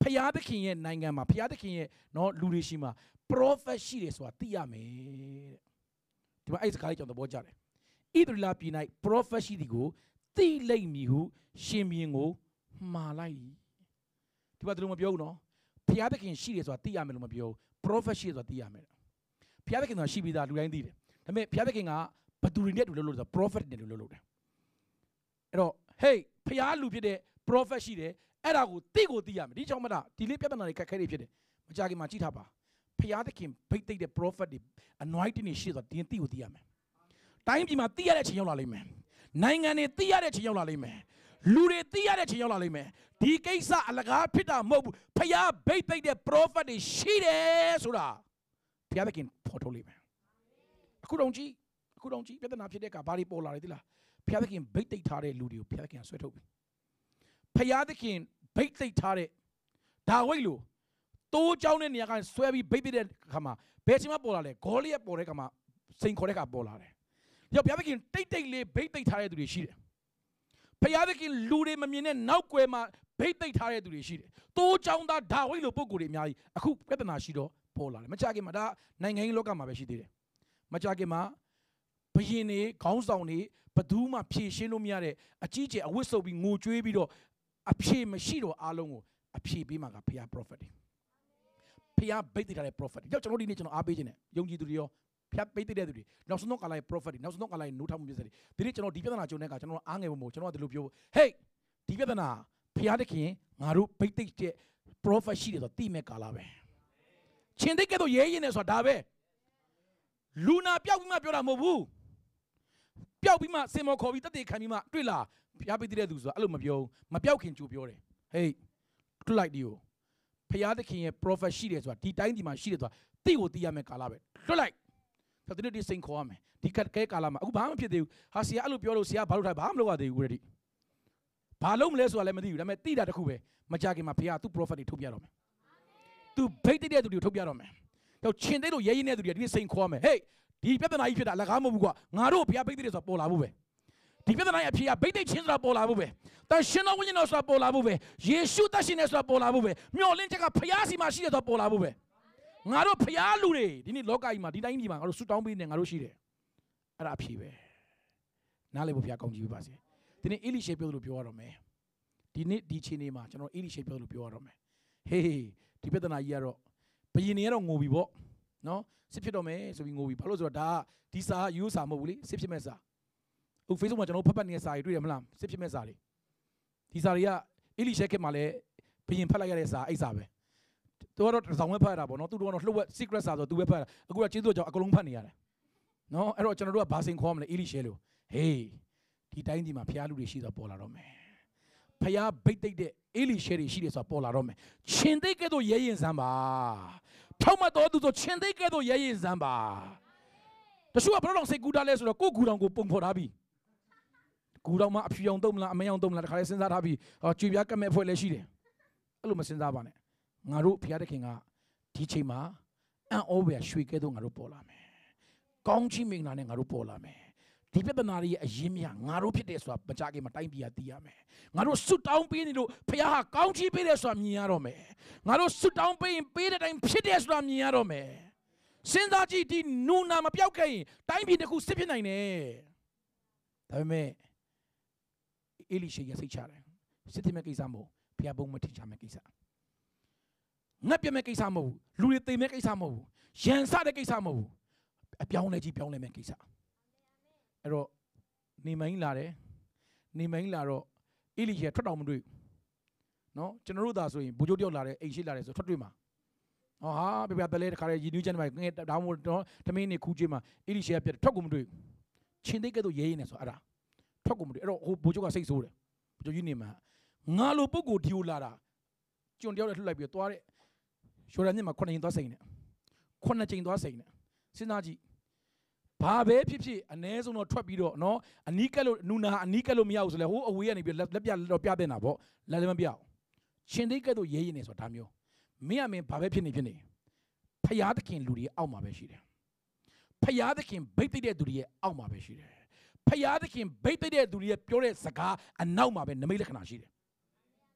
ဖျားသခင်ရဲ့နိုင်ငံမှာဖျားသခင်ရဲ့နော်လူတွေရှိမှာ prophet ရှိတယ်ဆိုတာသိရမယ်တဲ့ဒီမှာအဲ့စကားလေးကြောင့်သဘောကျတယ်ဣသရေလပြည်၌ prophet ရှိသည်ကိုသိလိမ့်မည်ဟုရှင်ဘုရင်ကိုမှားလိုက်ဒီမှာသူတို့မပြောဘူးနော်ဖျားသခင်ရှိတယ်ဆိုတာသိရမယ်လို့မပြောဘူး prophet ရှိတယ်ဆိုတာသိရမယ်ဖျားသခင်ဆိုတာရှိပြီးသားလူတိုင်းသိတယ်ဒါပေမဲ့ဖျားသခင်ကဘသူတွေနဲ့တူလို့လို့ဆို prophet နဲ့တူလို့လို့တယ်အဲ့တော့ hey ဖျားလူဖြစ်တဲ့ prophet ရှိတယ်အဲ့ဒါကိုသိကိုသိရမယ်ဒီကြောင့်မလားဒီလေးပြဿနာတွေခက်ခဲတွေဖြစ်တယ်မကြခင်မှာကြည့်ထားပါဖျားသခင်ဗိတ်သိတဲ့ prophet တွေ anointing တွေရှိတယ်ဆိုတာဒီသိကိုသိရမယ်တိုင်းပြည်မှာသိရတဲ့အချိန်ရောက်လာလိမ့်မယ်နိုင်ငံတွေသိရတဲ့အချိန်ရောက်လာလိမ့်မယ်လူတွေသိရတဲ့အချိန်ရောက်လာလိမ့်မယ်ဒီကိစ္စအလကားဖြစ်တာမဟုတ်ဘူးဖျားဗိတ်သိတဲ့ prophet တွေရှိတယ်ဆိုတာဖျားသခင်ဖော်ထုတ်လိမ့်မယ်အခုတော့ကြည့်အခုတော့ကြည့်ပြဿနာဖြစ်တဲ့အခါဘာတွေပေါ်လာလဲသိလားဖျားသခင်ဗိတ်သိထားတဲ့လူတွေကိုဖျားသခင်ဆွဲထုတ်ပြီဖျားသခင်ဗိတ်သိထားတဲ့ဒါဝိဒ်လိုတိုးကြောင်းတဲ့နေရာကဆွဲပြီးဗိတ်သိတဲ့အခါမှာဘယ်ချိန်မှပေါ်လာလဲဂေါလိယက်ပေါ်တဲ့အခါမှာစိန်ခေါ်တဲ့အခါပေါ်လာတယ်ရောက်ဘုရားသခင်တိတ်တိတ်လေးဗိတ်သိက်ထားတဲ့သူတွေရှိတယ်ဘုရားသခင်လူတွေမမြင်တဲ့နောက်ွယ်မှာဗိတ်သိက်ထားတဲ့သူတွေရှိတယ်တိုးကြောင်းသားဒါဝိဒ်လိုပုဂ္ဂိုလ်တွေအများကြီးအခုပြဿနာရှိတော့ပေါ်လာတယ်မကြခင်မှာဒါနိုင်ငံရေးလောကမှာပဲရှိသေးတယ်မကြခင်မှာဘယင်တွေခေါင်းဆောင်တွေဘသူမှဖြည့်ရှင်းလို့မရတဲ့အကြီးကျယ်အဝတ်စုပ်ပြီးငိုကြွေးပြီးတော့အဖြေမရှိတော့အားလုံးကိုအဖြေပေးမှာကဘုရား prophet တွေဘုရားဗိတ်သိက်ထားတဲ့ prophet တွေရောက်ကျွန်တော်ဒီနေ့ကျွန်တော်အားပေးခြင်းနဲ့ယုံကြည်သူတွေရောဖျားပိတ်တဲ့သူတွေနောက်ဆုံးတော့ကလာရဲ့ prophet တွေနောက်ဆုံးတော့ကလာရဲ့နိုးထမှုပြည့်စက်တွေဒီနေ့ကျွန်တော်ဒီပြဿနာကြုံတဲ့အခါကျွန်တော်အားငယ်ဖို့မဟုတ်ကျွန်တော်ကဒီလိုပြော hey ဒီပြဿနာဖျားသခင်ငါတို့ပိတ်တဲ့ prophet ရှိတယ်ဆိုတော့တိမဲ့ကာလာပဲရှင်သိကဲတော့ရဲရင်နေဆိုတာဒါပဲလူနာပျောက်ပြီးမှပြောတာမဟုတ်ဘူးပျောက်ပြီးမှစင်မော်ခေါ်ပြီးတက်တေခံပြီးမှတွေ့လားဖျားပိတ်တဲ့သူဆိုတာအဲ့လိုမပြောဘူးမပျောက်ခင်ကြိုပြောတယ် hey ထွက်လိုက်ဒီကိုဖျားသခင်ရဲ့ prophet ရှိတယ်ဆိုတာဒီတိုင်းဒီမှာရှိတယ်ဆိုတာတိကိုသိရမယ်ကာလာပဲထွက်လိုက်ဆိုတော့ဒီစိန်ခေါ်ရမယ်ဒီကဲကာလာမှာအခုဘာမှဖြစ်သေးဘူးဟာဆရာအဲ့လိုပြောလို့ဆရာဘာလို့ထိုင်ဘာမှမလုပ်ရသေးဘူးရတိဘာလုပ်မလဲဆိုတာလည်းမသိဘူးဒါပေမဲ့သိတာတစ်ခုပဲမကြခင်မှာဘုရားသူ့ prophet တွေထုတ်ပြတော့မယ်သူဗိတ်တဲ့သူတွေထုတ်ပြတော့မယ်တော့ရှင်သိလို့ရဲရင်တဲ့သူတွေဒီစိန်ခေါ်ရမယ်ဟေးဒီပြဿနာကြီးဖြစ်တာအလကားမဟုတ်ဘူးကွာငါတို့ဘုရားဗိတ်တဲ့ဆိုတာပေါ်လာဖို့ပဲဒီပြဿနာရဲ့အဖြေကဗိတ်တဲ့ချင်းဆိုတာပေါ်လာဖို့ပဲတန်ရှင်တော်ဝိညာဉ်တော်ဆိုတာပေါ်လာဖို့ပဲယေရှုတတ်ရှင်နေဆိုတာပေါ်လာဖို့ပဲမျှော်လင့်ချက်ကဘုရားစီမှာရှိတယ်ဆိုတာပေါ်လာဖို့ပဲငါတို့ဖျားလူတွေဒီနေ့လောကကြီးမှာဒီတိုင်းကြီးမှာငါတို့ဆူတောင်းပေးနေငါတို့ရှိတယ်အဲ့ဒါအဖြေပဲနားလည်ဖို့ဖျားကောင်းကြည့်ပါစေဒီနေ့အေလိရှေပြောလို့ပြောရတော့မယ်ဒီနေ့ဒီချိန်လေးမှာကျွန်တော်အေလိရှေပြောလို့ပြောရတော့မယ်ဟေးဒီပြဿနာကြီးကတော့ဘယင်နေရတော့ငိုပြီပေါ့နော်စစ်ဖြစ်တော့မယ်ဆိုပြီးငိုပြီဘာလို့ဆိုတော့ဒါကဒီစာယူစာမဟုတ်ဘူးလေစစ်ဖြစ်မဲ့စာအခု Facebook မှာကျွန်တော်ဖတ်ဖတ်နေတဲ့စာတွေတွေ့ရမလားစစ်ဖြစ်မဲ့စာတွေဒီစာတွေကအေလိရှေခေတ်မှာလည်းဘယင်ဖတ်လိုက်ရတဲ့စာအဲ့စာပဲသူကတော့ဇောင်းဝဲဖတ်ရတာပေါ့နော်သူတို့ကတော့လှုပ်ဝက် secret စာဆိုသူပဲဖတ်ရတာအခုကကျေးဇူးကြောင့်အကုန်လုံးဖတ်နေရတယ်နော်အဲ့တော့ကျွန်တော်တို့ကဘာစင်ခေါ်မလဲအေလိရှဲလို့ဟေးဒီတိုင်းဒီမှာဖျားလူတွေရှိတော့ပေါ်လာတော့မယ်ဖျားဗိတ်သိက်တဲ့အေလိရှဲတွေရှိတယ်ဆိုတာပေါ်လာတော့မယ်ရှင်သိကဲ့သို့ရဲရင်စမ်းပါဖြောက်မတော်သူဆိုရှင်သိကဲ့သို့ရဲရင်စမ်းပါတချို့ကဘယ်တော့စိတ်ကူးတာလဲဆိုတော့ကိုယ်ကူတောင်ကိုပုံဖော်ထားပြီကူတောင်မှာအဖြူအောင်တုံးမလားအမဲအောင်တုံးမလားတခါလေးစဉ်းစားထားပြီးကြွေပြားကက်မဲ့ဖွဲ့လည်းရှိတယ်အဲ့လိုမစဉ်းစားပါနဲ့ငါတို့ဘုရားသခင်ကဒီချိန်မှာအံ့ဩဖွယ်ရွှေကဲတော့ငါတို့ပေါ်လာမယ်။ကောင်းချီးမင်္ဂလာနဲ့ငါတို့ပေါ်လာမယ်။ဒီပြဿနာတွေရဲ့အရင်းမြစ်ငါတို့ဖြစ်တယ်ဆိုတာမကြခင်မှာတိုင်းပြည်ကသိရမယ်။ငါတို့စွတ်တောင်းပေးနေလို့ဘုရားဟာကောင်းချီးပေးတယ်ဆိုတာမြင်ရတော့မယ်။ငါတို့စွတ်တောင်းပေးရင်ပေးတဲ့အတိုင်းဖြစ်တယ်ဆိုတာမြင်ရတော့မယ်။စဉ်းစားကြည့်ဒီနူနာမပြောက်ခဲ့ရင်တိုင်းပြည်တစ်ခုစစ်ဖြစ်နိုင်တယ်။ဒါပေမဲ့အေလိရှေရဲ့စိတ်ချတယ်။စစ်တိမဲ့ကိစ္စမဟုတ်ဘုရားဘုံမထင်ရှားမဲ့ကိစ္စ။ငတ်ပြမဲ့ကိစ္စမဟုတ်ဘူးလူတွေသိမဲ့ကိစ္စမဟုတ်ဘူးရန်စတဲ့ကိစ္စမဟုတ်ဘူးအပြောင်းလဲကြီးပြောင်းလဲမဲ့ကိစ္စအဲ့တော့နေမိုင်းလာတယ်နေမိုင်းလာတော့အေလိရှေထွက်တော်မတွေ့နော်ကျွန်တော်တို့သာဆိုရင်ဘူဂျိုတယောက်လာတယ်အိမ်ရှိလာတယ်ဆိုထွက်တွေ့မှာဟောဟာပြပြတလဲတခါလေရည်နူးချမ်းမှာငဲဒါမှမဟုတ်တော့တမင်းနေခူးကျွေးမှာအေလိရှေကပြထွက်ကုန်မတွေ့ချင်းသိကဲ့သို့ရဲရင်နေဆိုအဲ့ဒါထွက်ကုန်မတွေ့အဲ့တော့ဟိုဘူဂျိုကစိတ်ဆိုးတယ်ဘူဂျိုကြီးနေမှာငါလိုပုဂ္ဂိုလ်ဒီကိုလာတာကျွန်တယောက်လည်းလှုပ်လိုက်ပြီးသွားတဲ့ရှော်ရမြစ်မှာခုနှစ်ချိန်သွားစိန်နဲ့ခုနှစ်ချိန်သွားစိန်နဲ့စဉ်းစားကြည့်ဘာပဲဖြစ်ဖြစ်အ ਨੇ ဆုံးတော့ထွက်ပြီးတော့နော်အနီးကက်လို့နူနာအနီးကက်လို့မရဘူးဆိုလဲဟိုအဝေးကနေပြီးလက်ပြတော့ပြတဲ့နာပေါ့လက်လည်းမပြအောင်ရှင်သိကဲ့သို့ရဲရင်နေဆိုတာဒါမျိုးမင်းအမင်းဘာပဲဖြစ်နေဖြစ်နေဖျားသခင်လူတွေအောက်မှာပဲရှိတယ်ဖျားသခင်ဗိတ်သိတဲ့သူတွေရဲ့အောက်မှာပဲရှိတယ်ဖျားသခင်ဗိတ်သိတဲ့သူတွေရဲ့ပြောတဲ့စကားအနောက်မှာပဲနမိတ်လက္ခဏာရှိတယ်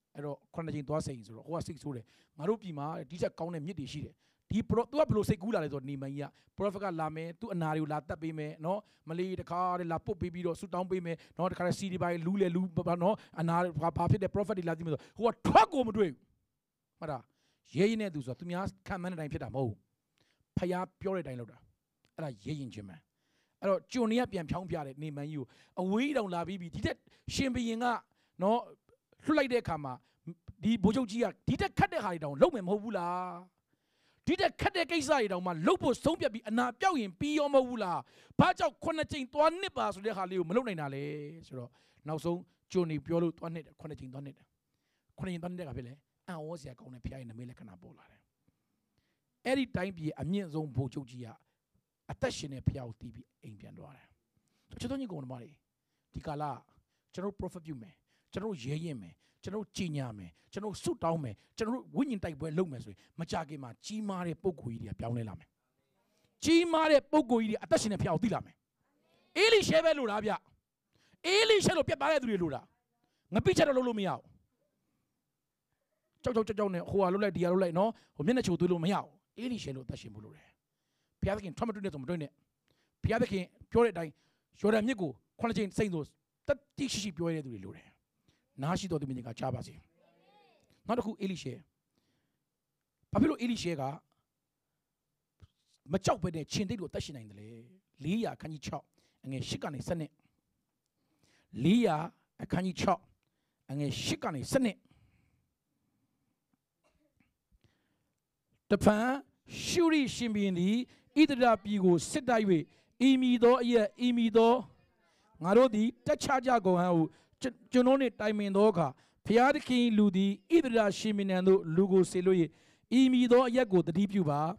အဲ့တော့ခုနှစ်ချိန်သွားစိန်ဆိုတော့ဟိုကစိတ်ဆိုးတယ်ငါတို့ပြည်မှာဒီချက်ကောင်းတဲ့မြစ်တွေရှိတယ်ဒီပရောသူကဘယ်လိုစိတ်ကူးလာလဲဆိုတော့နေမန်ကြီးက prophet ကလာမယ်သူ့အနာတွေကိုလာတက်ပေးမယ်နော်မလေးတခါတည်းလာပုတ်ပေးပြီးတော့ဆူတောင်းပေးမယ်နော်တခါတည်းစီဒီပိုင်းလူးလေလူးနော်အနာဘာဖြစ်တဲ့ prophet တွေလာကြည့်မယ်ဆိုဟိုကထွက်ကိုမတွေ့ဘူးဟုတ်လားရဲရင်တဲ့သူဆိုတော့သူများခံမှန်းတဲ့အတိုင်းဖြစ်တာမဟုတ်ဘူးဖျားပြောတဲ့အတိုင်းလုပ်တာအဲ့ဒါရဲရင်ချင်းမှန်အဲ့တော့ကျွန်နေရပြန်ဖြောင်းပြတယ်နေမန်ကြီးကိုအဝေးတောင်လာပြီးပြီဒီတက်ရှင်ဘရင်ကနော်လွှတ်လိုက်တဲ့အခါမှာဒီဘိုးချုပ်ကြီးကဒီတက်ခတ်တဲ့ဟာတွေတောင်လုံးမယ်မဟုတ်ဘူးလားဒီတက်ခတ်တဲ့ကိစ္စတွေတောင်မှလုတ်ဖို့ဆုံးဖြတ်ပြီးအနာပြောက်ရင်ပြီးရောမဟုတ်ဘူးလားဘာကြောင့်ခုနှစ်ချိန်သွားနစ်ပါဆိုတဲ့ဟာလေးကိုမလုပ်နိုင်တာလေဆိုတော့နောက်ဆုံးကျွန်နေပြောလို့သွားနစ်တယ်ခုနှစ်ချိန်သွားနစ်တယ်ခုနှစ်ချိန်သွားနစ်တဲ့ကဖြစ်လေအံ့ဩစရာကောင်းတဲ့ဖျားရဲ့နမိတ်လက္ခဏာပေါ်လာတယ်အဲ့ဒီတိုင်းပြည်အမြင့်ဆုံးဘိုးချုပ်ကြီးကအသက်ရှင်တဲ့ဖျားကိုတီးပြီးအိမ်ပြန်သွားတယ်ချစ်တော်ညီကောင်တို့မလေးဒီကာလကျွန်တော် prophet ပြုမယ်ကျွန်တော်ရဲရင်မယ်ကျွန်တော်ကြီးညာမယ်ကျွန်တော်ဆုတောင်းမယ်ကျွန်တော်ဝိညာဉ်တိုက်ပွဲလုပ်မယ်ဆိုရင်မကြခင်မှာကြီးမားတဲ့ပုံကိုကြီးတွေကပြောင်းလဲလာမယ်ကြီးမားတဲ့ပုံကိုကြီးတွေအသက်ရှင်တဲ့ဖျားကိုသိလာမယ်အေလိရှဲပဲလို့လားဗျအေလိရှဲလို့ပြတ်ပါတဲ့သူတွေလို့လားငပိချက်တော့လုပ်လို့မရဘူးကြောက်ကြောက်ကြောက်ကြောက်နဲ့ဟိုဟာလုပ်လိုက်ဒီဟာလုပ်လိုက်နော်ဟိုမျက်နှာချိုသွေးလို့မရဘူးအေလိရှဲလို့အသက်ရှင်ဖို့လိုတယ်ဘုရားသခင်ထမတွေ့နေဆိုမတွေ့နဲ့ဘုရားသခင်ပြောတဲ့အတိုင်းယော်ဒန်မြစ်ကိုခုနှစ်ချိန်စိမ့်ဆိုတတိရှိရှိပြောရတဲ့သူတွေလိုတယ်နားရှိတော်သူမြင်ကကြားပါစေနောက်တစ်ခုအေလိရှဲဘာဖြစ်လို့အေလိရှဲကမကြောက်ပဲနဲ့ရှင်တိတ်ကိုအသက်ရှင်နိုင်တယ်လေလေးရာအခန်းကြီး၆အငယ်၈ကနေ၁၂လေးရာအခန်းကြီး၆အငယ်၈ကနေ၁၂တဖန်ရှုရိရှင်ဘုရင်သည်ဣသရေလပြည်ကိုစစ်တိုက်၍ဤမီသောအရက်ဤမီသောငါတို့သည်တက်ချကြကုန်ဟန်ဟုကျွန်တော်နှင့်တိုင်ပင်သောအခါဘုရားသခင်လူသည်ဣသရေလရှင်ဘုရင်တို့လူကိုစေလွှတ်၍ဤမီသောအရက်ကိုတတိပြုပါ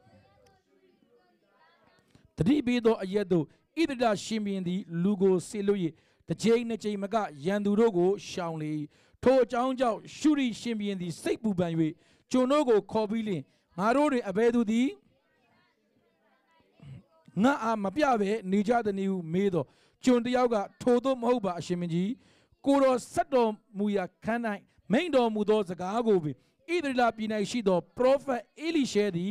တတိပေးသောအရက်တို့ဣသရေလရှင်ဘုရင်သည်လူကိုစေလွှတ်၍တစ်ချိန်နှစ်ချိန်မကရန်သူတို့ကိုရှောင်လေထိုအကြောင်းကြောင့်ရှုရိရှင်ဘုရင်သည်စိတ်ပူပန်၍ကျွန်တို့ကိုခေါ်ပြီးလျှင်ငါတို့တွင်အဘယ်သူသည်ငါအားမပြပဲနေကြသည်ဟုမေးတော့ကျွန်တယောက်ကထိုသို့မဟုတ်ပါအရှင်မင်းကြီးကိုတော်ဆက်တော်မူရာခန်း၌မိန်တော်မူသောစကားကိုပင်ဣသရေလပြည်၌ရှိသောပရောဖက်အေလိရှဲသည်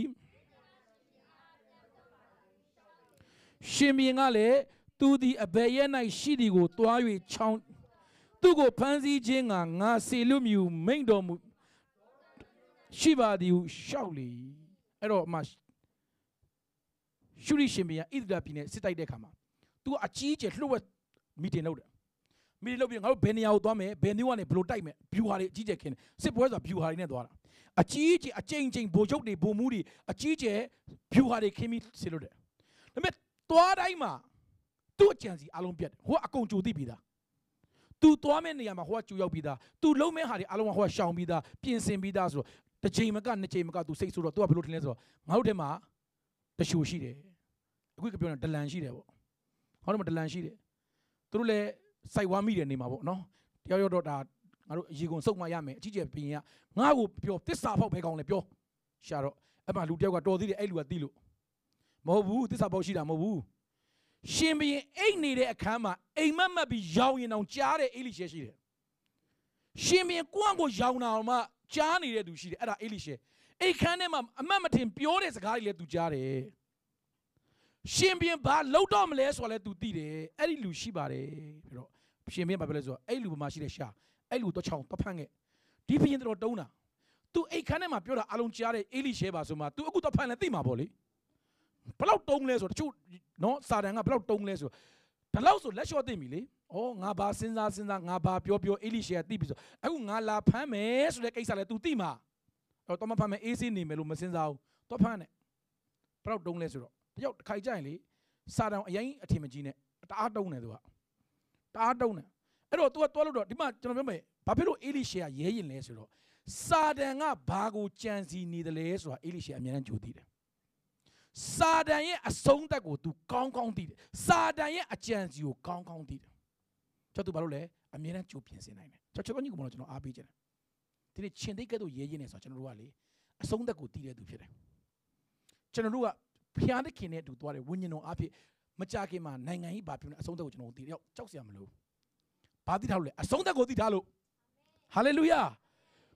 ရှင်ဘုရင်ကလည်းသူသည်အဘယ်ရဲ၌ရှိသည်ကိုတွား၍ချောင်းသူကိုဖမ်းဆီးခြင်းကငါစေလွတ်မည်ဟုမိန်တော်မူရှိပါသည်ဟုရှောက်လေအဲ့တော့မှရှုရိရှင်ဘုရင်ဣသရေလပြည်နဲ့စစ်တိုက်တဲ့အခါမှာသူကအကြီးအကျယ်လှုပ်ဝက်မီတင်လုပ်တယ်မီတင်လုပ်ပြီးငါတို့ဘယ်နေရာကိုသွားမယ်ဘယ်မျိုးကနေဘယ်လိုတိုက်မယ်ဘျူဟာတွေအကြီးအကျယ်ခင်းတယ်စစ်ပွဲဆိုတာဘျူဟာတွေနဲ့သွားတာအကြီးအကျယ်အကျဉ်းချင်းဗိုလ်ချုပ်တွေဗိုလ်မှူးတွေအကြီးအကျယ်ဘျူဟာတွေခင်းပြီးစစ်လုပ်တယ်ဒါပေမဲ့သွားတိုင်းမှာသူ့အကြံစီအလုံးပြတ်တယ်ဟိုကအကုန်ကြိုသိပြီးသားသူသွားမဲ့နေရာမှာဟိုကကြိုရောက်ပြီးသားသူလုံးမဲ့ဟာတွေအလုံးကဟိုကရှောင်ပြီးသားပြင်ဆင်ပြီးသားဆိုတော့တစ်ချိန်မကနှစ်ချိန်မကသူစိတ်ဆိုးတော့သူကဘယ်လိုထင်လဲဆိုတော့ငါတို့ထဲမှာတရှူရှိတယ်အခုကပြောနေတာဒလန်ရှိတယ်ပေါ့ဟောတော့ဒလန်ရှိတယ်သူတို့လည်းစိုက်ဝါမိတယ်နေမှာပေါ့နော်တယောက်ယောက်တော့ဒါငါတို့ရေကုန်စုပ်မှရမယ်အကြီးကျယ်ပြင်ကငါ့ကိုပြောတစ္ဆာဖောက်ပဲကောင်းလဲပြောရှာတော့အဲ့မှာလူတယောက်ကတော်သေးတယ်အဲ့လူကသိလို့မဟုတ်ဘူးတစ္ဆာဖောက်ရှိတာမဟုတ်ဘူးရှင်ဘုရင်အိတ်နေတဲ့အခန်းမှာအိမ်မက်မက်ပြီးရောင်ရင်အောင်ကြားတဲ့အေလိရှဲရှိတယ်ရှင်ဘုရင်ကိုယ့်ကိုရောင်တာအောင်မှကြားနေတဲ့သူရှိတယ်အဲ့ဒါအေလိရှဲအိတ်ခန်းထဲမှာအမတ်မထင်ပြောတဲ့စကားတွေလည်းသူကြားတယ်ရှင်ဘုရင်ဘာလောက်တော့မလဲဆိုတာလည်းသူသိတယ်အဲ့ဒီလူရှိပါတယ်ပြီးတော့ရှင်ဘုရင်ဘာပြောလဲဆိုတော့အဲ့လူဘမှာရှိတဲ့ရှာအဲ့လူတော့ချောင်းတော့ဖမ်းခဲ့ဒီဘုရင်တော်တုံးတာသူအိတ်ခန်းထဲမှာပြောတာအလုံးကြားတဲ့အေလိရှဲပါဆိုမှသူအခုတော့ဖမ်းလဲသိမှာပေါ့လေဘလောက်တုံးလဲဆိုတော့တချို့နော်စာတန်ကဘလောက်တုံးလဲဆိုဒါလောက်ဆိုလက်လျှော့သိပြီလေဩငါဘာစဉ်းစားစဉ်းစားငါဘာပြောပြောအေလိရှဲကသိပြီဆိုအခုငါလာဖမ်းမယ်ဆိုတဲ့ကိစ္စလဲ तू သိမှာတော့တော့မဖမ်းမယ်အေးစေးနေမယ်လို့မစဉ်းစားဘူးတော့ဖမ်းတယ်ဘလောက်တုံးလဲဆိုတော့တယောက်တစ်ခိုင်ကြရင်လေစာတန်အရင်အထင်မကြီးနဲ့တအားတုံးတယ် तू ကတအားတုံးတယ်အဲ့တော့ तू ကတွားလို့တော့ဒီမှာကျွန်တော်ပြောမယ်ဘာဖြစ်လို့အေလိရှဲကရဲရင်လဲဆိုတော့စာတန်ကဘာကိုကြံစီနေတယ်လဲဆိုတာအေလိရှဲအများကြီးကြိုသိတယ်စာတန်ရဲ့အဆုံးသက်ကို तू ကောင်းကောင်းသိတယ်စာတန်ရဲ့အကြံစီကိုကောင်းကောင်းသိတယ်ကျွန်တော် तू ဘာလို့လဲအမြဲတမ်းကြိုပြင်ဆင်နိုင်တယ်ကျွန်တော်ချက်တော်ကြီးကမလို့ကျွန်တော်အားပေးကြတယ်ဒီနေ့ရှင်သိက်ကဲ့သို့ရဲရင်နေဆိုကျွန်တော်တို့ကလေအဆုံးသက်ကိုသိတဲ့သူဖြစ်တယ်ကျွန်တော်တို့ကဖျားသခင်နဲ့အတူသွားတယ်ဝိညာဉ်တော်အားဖြင့်မကြခင်မှာနိုင်ငံကြီးဘာဖြစ်လဲအဆုံးသက်ကိုကျွန်တော်သိတယ်ကြောက်စရာမလိုဘာသိထားလို့လဲအဆုံးသက်ကိုသိထားလို့ဟာလေလုယာ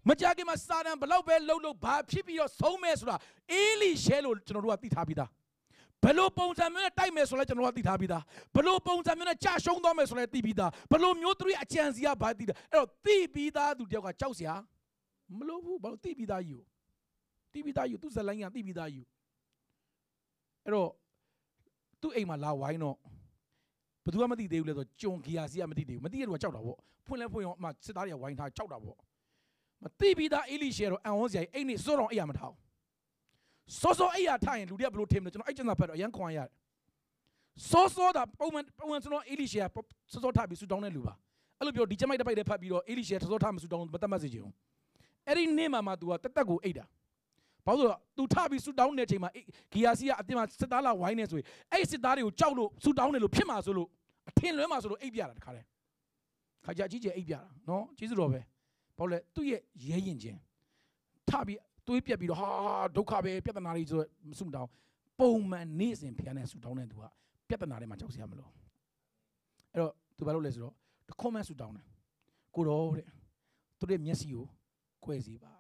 မကြခင်မှာစာတန်ဘလောက်ပဲလှုပ်လို့ဘာဖြစ်ပြီးတော့ဆုံးမဲ့ဆိုတာအေးလိရှဲလို့ကျွန်တော်တို့ကသိထားပြီးသားဘလို့ပုံစံမျိုးနဲ့တိုက်မယ်ဆိုလဲကျွန်တော်တို့ကသိထားပြီးသားဘလို့ပုံစံမျိုးနဲ့ကြာရှုံးသွားမယ်ဆိုလဲသိပြီးသားဘလို့မျိုးသူတို့အကြံစီကဘာသိတာအဲ့တော့သိပြီးသားသူတယောက်ကကြောက်စရာမလိုဘူးဘာလို့သိပြီးသားယူသိပြီးသားယူသူဇလိုင်းကသိပြီးသားယူအဲ့တော့သူ့အိမ်မှာလာဝိုင်းတော့ဘယ်သူမှမသိသေးဘူးလေဆိုကြုံဂီယာစီကမသိသေးဘူးမသိရတော့ကြောက်တာပေါ့ဖွင့်လဲဖွင့်ရောအမှစစ်သားတွေကဝိုင်းထားကြောက်တာပေါ့မသိပြီးသားအေလိရှေတော့အန်ဝန်းစရာအိမ်နေစောတော်အိမ်ရမထားစောစောအိမ်ရထားရင်လူတွေကဘယ်လိုထင်မလဲကျွန်တော်အဲ့ကျန်စာဖတ်တော့အရန်ခွန်ရတယ်စောစောတာပုံမှန်ပုံမှန်ကျွန်တော်အေလိရှေကစောစောထားပြီးဆူတောင်းတဲ့လူပါအဲ့လိုပြောဒီကျမိုက်တစ်ပိုက်တည်းဖတ်ပြီးတော့အေလိရှေစောစောထားမဆူတောင်းမတတ်မှတ်စေချင်ဘူးအဲ့ဒီနေ့မှာမှ तू ကတက်တက်ကိုအိတ်တာဘာလို့လဲ तू ထားပြီးဆူတောင်းတဲ့အချိန်မှာဂီယာစီကအတင်မှာစစ်သားလာဝိုင်းနေဆိုရင်အဲ့စစ်သားတွေကိုကြောက်လို့ဆူတောင်းနေလို့ဖြစ်မှာဆိုလို့အထင်လွဲမှာဆိုလို့အိပ်ပြတာတခါတည်းခါကြကြီးကျယ်အိပ်ပြတာနော်ကျေးဇူးတော်ပဲဘာလို့လဲသူ့ရဲ့ရဲရင်ချင်းထပြီးသွေးပြက်ပြီးတော့ဟာဒုက္ခပဲပြဿနာတွေဆိုမဆုတောင်းပုံမှန်နေ့စဉ်ဖျားနေဆူတောင်းတဲ့သူကပြဿနာတွေမှာကြောက်စရာမလိုအဲ့တော့သူဘာလို့လဲဆိုတော့တခွန်မဲ့ဆူတောင်းတယ်ကိုတော့တဲ့သူတို့မျက်စိကိုခွဲစီပါ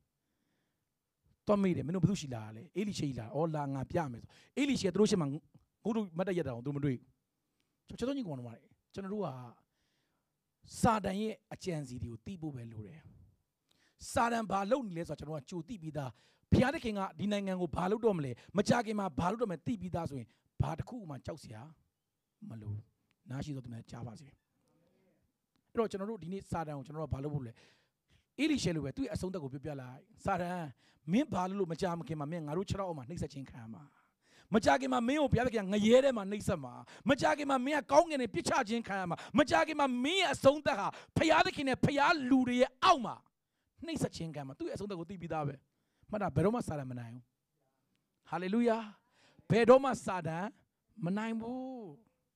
တော့မေးတယ်မင်းတို့ဘယ်သူရှိလာလဲအေလိရှေလာဩလာငါပြမယ်ဆိုအေလိရှေသူတို့ရှိမှငုတို့မတ်တရတာအောင်သူမတွေ့ကျွန်တော်တို့ညီကောင်တို့ပါတယ်ကျွန်တော်တို့ကစာတန်ရဲ့အကြံစီတွေကိုသိဖို့ပဲလိုတယ်စာတန်ဘာလုပ်နေလဲဆိုတော့ကျွန်တော်ကကြိုသိပြီးသားဘုရားသခင်ကဒီနိုင်ငံကိုဘာလုပ်တော့မလဲမကြခင်မှာဘာလုပ်တော့မလဲသိပြီးသားဆိုရင်ဘာတစ်ခုမှကြောက်စရာမလိုနားရှိတော့သူများကြားပါစေအဲ့တော့ကျွန်တော်တို့ဒီနေ့စာတန်ကိုကျွန်တော်တို့ကဘာလုပ်ဖို့လဲအေလိရှေလိုပဲသူ့ရဲ့အဆုံးသက်ကိုပြပြလိုက်စာတန်မင်းဘာလို့လို့မကြမခင်မှာမင်းငါတို့ခြေထောက်အောက်မှာနှိပ်စက်ခြင်းခံရမှာမကြခင်မှာမင်းကိုဘုရားသခင်ငရဲထဲမှာနှိပ်စက်မှာမကြခင်မှာမင်းကကောင်းကင်နဲ့ပြစ်ချခြင်းခံရမှာမကြခင်မှာမင်းရဲ့အဆုံးသက်ဟာဘုရားသခင်နဲ့ဘုရားလူတွေရဲ့အောက်မှာနှိပ်စက်ခြင်းခံမှာသူ့ရဲ့အဆုံးသက်ကိုသိပြီးသားပဲမှတ်တာဘယ်တော့မှစာတန်မနိုင်ဘူးဟာလေလုယာဘယ်တော့မှစာတန်မနိုင်ဘူး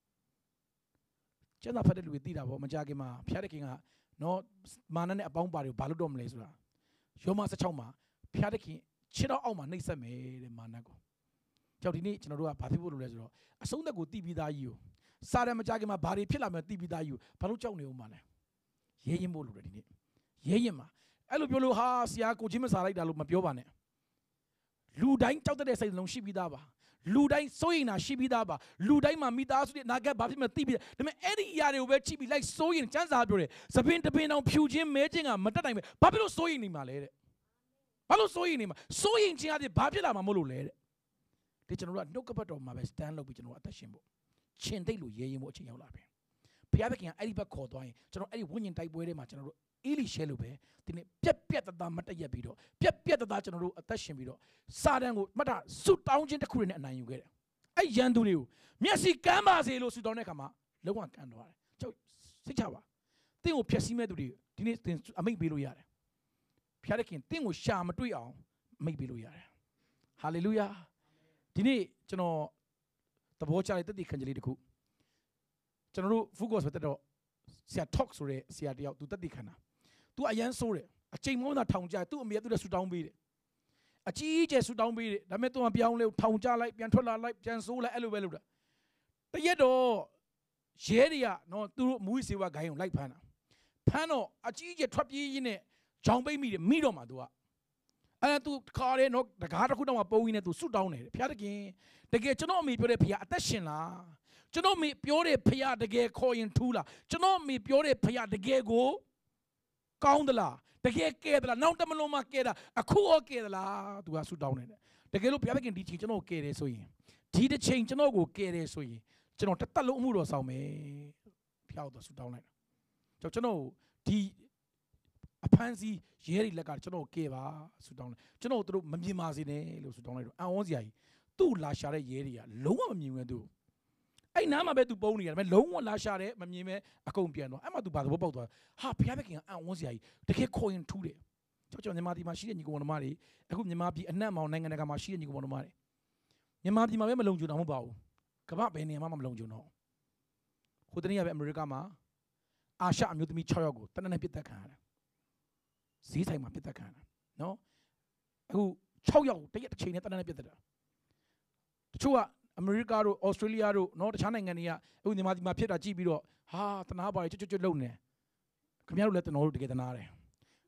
ကျန်တာဖတ်တဲ့လူတွေသိတာပေါ့မကြခင်မှာဘုရားသခင်ကနော်မာနနဲ့အပေါင်းပါတွေကိုဘာလို့တော့မလဲဆိုတာယောမ16မှာဘုရားသခင်ခြေတော်အောက်မှာနှိပ်စက်မယ်တဲ့မာနကိုကြောက်ဒီနေ့ကျွန်တော်တို့ကဘာဖြစ်ဖို့လုပ်လဲဆိုတော့အဆုံးသက်ကိုသိပြီးသားကြီးကိုစာရမကြခင်မှာဘာတွေဖြစ်လာမလဲသိပြီးသားကြီးကိုဘာလို့ကြောက်နေဦးမှာလဲရဲရင်ဖို့လုပ်တယ်ဒီနေ့ရဲရင်မှာအဲ့လိုပြောလို့ဟာဆရာကိုချင်းမစားလိုက်တာလို့မပြောပါနဲ့လူတိုင်းကြောက်တဲ့စိတ်နှလုံးရှိပြီးသားပါလူတိုင်းစိုးရင်တာရှိပြီးသားပါလူတိုင်းမှာမိသားစုတွေနာဂတ်ဘာဖြစ်မလဲသိပြီးဒါပေမဲ့အဲ့ဒီအရာတွေကိုပဲချိပြီးလိုက်စိုးရင်စံစာပြောတယ်သပင်တပင်တောင်ဖြူချင်းမဲချင်းကမတက်နိုင်ပဲဘာဖြစ်လို့စိုးရင်နေမှာလဲတဲ့ဘာလို့စိုးရင်နေမှာစိုးရင်ချင်းအပြင်ဘာဖြစ်လာမှာမလို့လဲတဲ့ဒီကျွန်တော်တို့ကနှုတ်ကပတ်တော်မှာပဲ stand လုပ်ပြီးကျွန်တော်အသက်ရှင်ဖို့ရှင်သိလို့ရဲရင်ဖို့အချိန်ရောက်လာပြီဘုရားသခင်ကအဲ့ဒီဘက်ခေါ်သွားရင်ကျွန်တော်အဲ့ဒီဝိညာဉ်တိုက်ပွဲထဲမှာကျွန်တော်တို့အေလိရှဲလို့ပဲဒီနေ့ပြက်ပြက်တသားမတရက်ပြီးတော့ပြက်ပြက်တသားကျွန်တော်တို့အသက်ရှင်ပြီးတော့စာတန်ကိုမှတ်တာဆုတောင်းခြင်းတစ်ခုနဲ့အနိုင်ယူခဲ့တယ်အဲ့ရန်သူတွေကိုမျက်စိကမ်းပါစေလို့ဆုတောင်းတဲ့အခါမှာလုံးဝကမ်းသွားတယ်ကျုပ်စိတ်ချပါတင့်ကိုဖျက်ဆီးမဲ့သူတွေဒီနေ့တင်အမိန့်ပေးလို့ရတယ်ဘုရားသခင်တင့်ကိုရှာမတွေ့အောင်အမိန့်ပေးလို့ရတယ်ဟာလေလုယာဒီနေ့ကျွန်တော်သဘောကျတဲ့တတိခံကြလေးတစ်ခုကျွန်တော်တို့ focus ပဲတက်တော့ဆရာ talk ဆိုတဲ့ဆရာတယောက်သူတတိခံတာသူအရန်ဆိုးတယ်အချိန်မုန်းတာထောင်ကြသူ့အမေကသူ့နဲ့ဆူတောင်းပေးတယ်အကြီးကျယ်ဆူတောင်းပေးတယ်ဒါပေမဲ့သူကပြောင်းလဲထောင်ကြလိုက်ပြန်ထွက်လာလိုက်ပြန်ဆိုးလိုက်အဲ့လိုပဲလုပ်တာတရက်တော့ရဲတွေကနော်သူတို့မူးစေဝါဂိုင်းကိုလိုက်ဖမ်းတာဖမ်းတော့အကြီးကျယ်ထွက်ပြေးရင်းနဲ့ဂျောင်ပိတ်မိတယ်မိတော့မှသူကအဲ့သူခါရဲနော်တကားတစ်ခုတော့မှပုံရင်းနဲ့သူဆူတောင်းနေတယ်ဘုရားသခင်တကယ်ကျွန်တော်အမေပြောတဲ့ဘုရားအသက်ရှင်လားကျွန်တော်အမေပြောတဲ့ဘုရားတကယ်ခေါ်ရင်ထူးလားကျွန်တော်အမေပြောတဲ့ဘုရားတကယ်ကိုကောင်းသလားတကယ်ကဲသလားနောက်တမလုံးမှကဲတာအခုရောကဲသလားသူကဆူတောင်းနေတယ်တကယ်လို့ဘုရားသခင်ဒီချိန်ကျွန်တော်ကိုကဲတယ်ဆိုရင်ဒီတစ်ချိန်ကျွန်တော်ကိုကဲတယ်ဆိုရင်ကျွန်တော်တစ်သက်လုံးအမှုတော်ဆောင်မယ်ဖျောက်တော့ဆူတောင်းလိုက်တာကျွန်တော်ဒီအဖန်စီရဲတွေလက်ကကျွန်တော်ကဲပါဆူတောင်းတယ်ကျွန်တော်တို့မမြင်ပါစေနဲ့လို့ဆူတောင်းလိုက်တော့အံ့ဩစရာကြီးသူ့လာရှာတဲ့ရဲတွေကလုံးဝမမြင်ဘူးသူအဲ့နားမှာပဲသူပုံနေရတယ်ဒါပေမဲ့လုံးဝလာရှာတယ်မမြင်ပဲအကုန်ပြန်တော့အဲ့မှာသူဘာသဘောပေါက်သွားဟာဘုရားသခင်ကအံ့ဩစရာကြီးတကယ်ခေါ်ရင်ထူးတယ်ကျွန်တော်မြန်မာပြည်မှာရှိတဲ့ညီကောင်တော်မတွေအခုမြန်မာပြည်အနှံ့မောင်နိုင်ငံတကာမှာရှိတဲ့ညီကောင်တော်မတွေမြန်မာပြည်မှာပဲမလုံခြုံတော့မဟုတ်ပါဘူးကမ္ဘာဘယ်နေရာမှမလုံခြုံတော့ဟိုတနေ့ကပဲအမေရိကမှာအာရှအမျိုးသမီး၆ယောက်ကိုတနက်နေ့ပြစ်တက်ခံရတယ်ဈေးဆိုင်မှာပြစ်တက်ခံရတယ်နော်အခု၆ယောက်တရက်တစ်ချိန်နဲ့တနက်နေ့ပြစ်တက်တာတချို့ကအမေရိကတို့ဩစတြေးလျတို့နော်တခြားနိုင်ငံတွေကအခုမြန်မာပြည်မှာဖြစ်တာကြည့်ပြီးတော့ဟာတနာပါတယ်ကျွတ်ကျွတ်လုံနေခင်ဗျားတို့လည်းကျွန်တော်တို့တကယ်တနာတယ်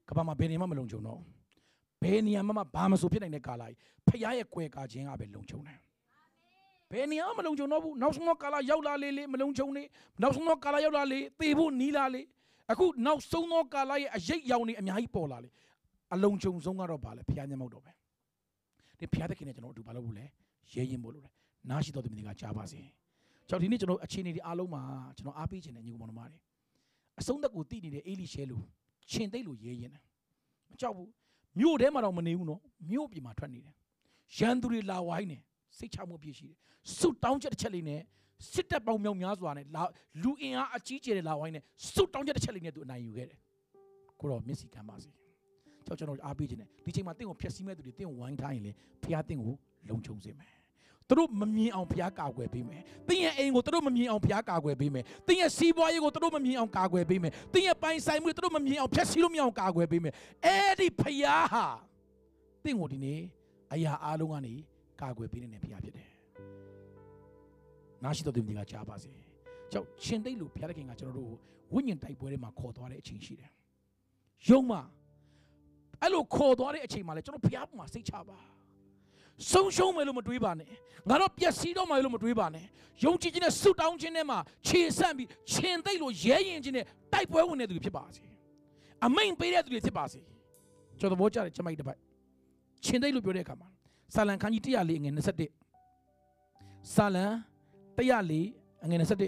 ကဘာမှာဘယ်နေမှမလုံခြုံတော့ဘယ်နေရာမှဘာမဆိုဖြစ်နိုင်တဲ့ကာလကြီးဖခင်ရဲ့ကွယ်ကာခြင်းကပဲလုံခြုံတယ်ဘယ်နေရာမှမလုံခြုံတော့ဘူးနောက်ဆုံးကာလရောက်လာလေလေမလုံခြုံနေနောက်ဆုံးကာလရောက်လာလေသေဖို့နီးလာလေအခုနောက်ဆုံးသောကာလရဲ့အရေးရောင်နေအများကြီးပေါ်လာလေအလုံးချုံဆုံးကတော့ဗာလဲဖခင်မျက်မှောက်တော့ပဲဒီဖခင်သခင်နဲ့ကျွန်တော်တို့ဘာလုပ်ဖို့လဲရဲရင်ဖို့လို့လဲနားရှိတော်သူတွေကကြားပါစေကျွန်တော်ဒီနေ့ကျွန်တော်အခြေအနေဒီအားလုံးမှာကျွန်တော်အားပေးခြင်းနဲ့ညီကောင်မောင်နှမတွေအဆုံးသက်ကိုတည်နေတဲ့အေလိရှဲလိုရှင်သိပ်လိုရဲရင်တယ်မကြောက်ဘူးမြို့ထဲမှာတော့မနေဘူးနော်မြို့ပြင်မှာထွက်နေတယ်ရန်သူတွေလာဝိုင်းနေစိတ်ချမှုပြည့်ရှိတယ်စွတ်တောင်းချက်တစ်ချက်လေးနဲ့စစ်တပ်ပေါင်းမြောက်များစွာနဲ့လူအင်အားအကြီးကျယ်တွေလာဝိုင်းနေစွတ်တောင်းချက်တစ်ချက်လေးနဲ့သူအနိုင်ယူခဲ့တယ်ကိုတော့မျက်စိကမ်းပါစေကြောက်ကျွန်တော်အားပေးခြင်းနဲ့ဒီချိန်မှာတင့်ကိုဖျက်ဆီးမဲ့သူတွေတင့်ကိုဝိုင်းထားရင်လေဖျားတင့်ကိုလုံခြုံစေမယ်သူတို့မမြင်အောင်ဖျားကာကွယ်ပေးမယ်တင်းရဲ့အိမ်ကိုသူတို့မမြင်အောင်ဖျားကာကွယ်ပေးမယ်တင်းရဲ့စီးပွားရေးကိုသူတို့မမြင်အောင်ကာကွယ်ပေးမယ်တင်းရဲ့ပိုင်ဆိုင်မှုတွေသူတို့မမြင်အောင်ဖျက်ဆီးလို့မရအောင်ကာကွယ်ပေးမယ်အဲ့ဒီဖျားဟာတင်းကိုဒီနေ့အရာအားလုံးကနေကာကွယ်ပေးနေတဲ့ဖျားဖြစ်တယ်နားရှိတော်သူတွေကကြားပါစေကြောက်ရှင်သိပ်လို့ဘုရားသခင်ကကျွန်တော်တို့ဝိညာဉ်တိုက်ပွဲတွေမှာခေါ်သွားတဲ့အချိန်ရှိတယ်ယုံမှာအဲ့လိုခေါ်သွားတဲ့အချိန်မှာလေကျွန်တော်ဘုရားပေါ်မှာစိတ်ချပါဆုံးရှုံးမယ်လို့မတွေးပါနဲ့ငါတော့ပျက်စီးတော့မယ်လို့မတွေးပါနဲ့ယုံကြည်ခြင်းနဲ့ဆုတောင်းခြင်းနဲ့မှခြေဆန့်ပြီးရှင်သိပ်လို့ရဲရင်ခြင်းနဲ့တိုက်ပွဲဝင်နေသူတွေဖြစ်ပါစေအမိန်ပေးတဲ့သူတွေဖြစ်ပါစေကျွန်တော်သဘောကျတယ်ချက်မိုက်တစ်ပိုက်ရှင်သိပ်လို့ပြောတဲ့အခါမှာစာလံခန်းကြီးone oh fourငွေtwenty-oneစာလံone oh fourငွေtwenty-one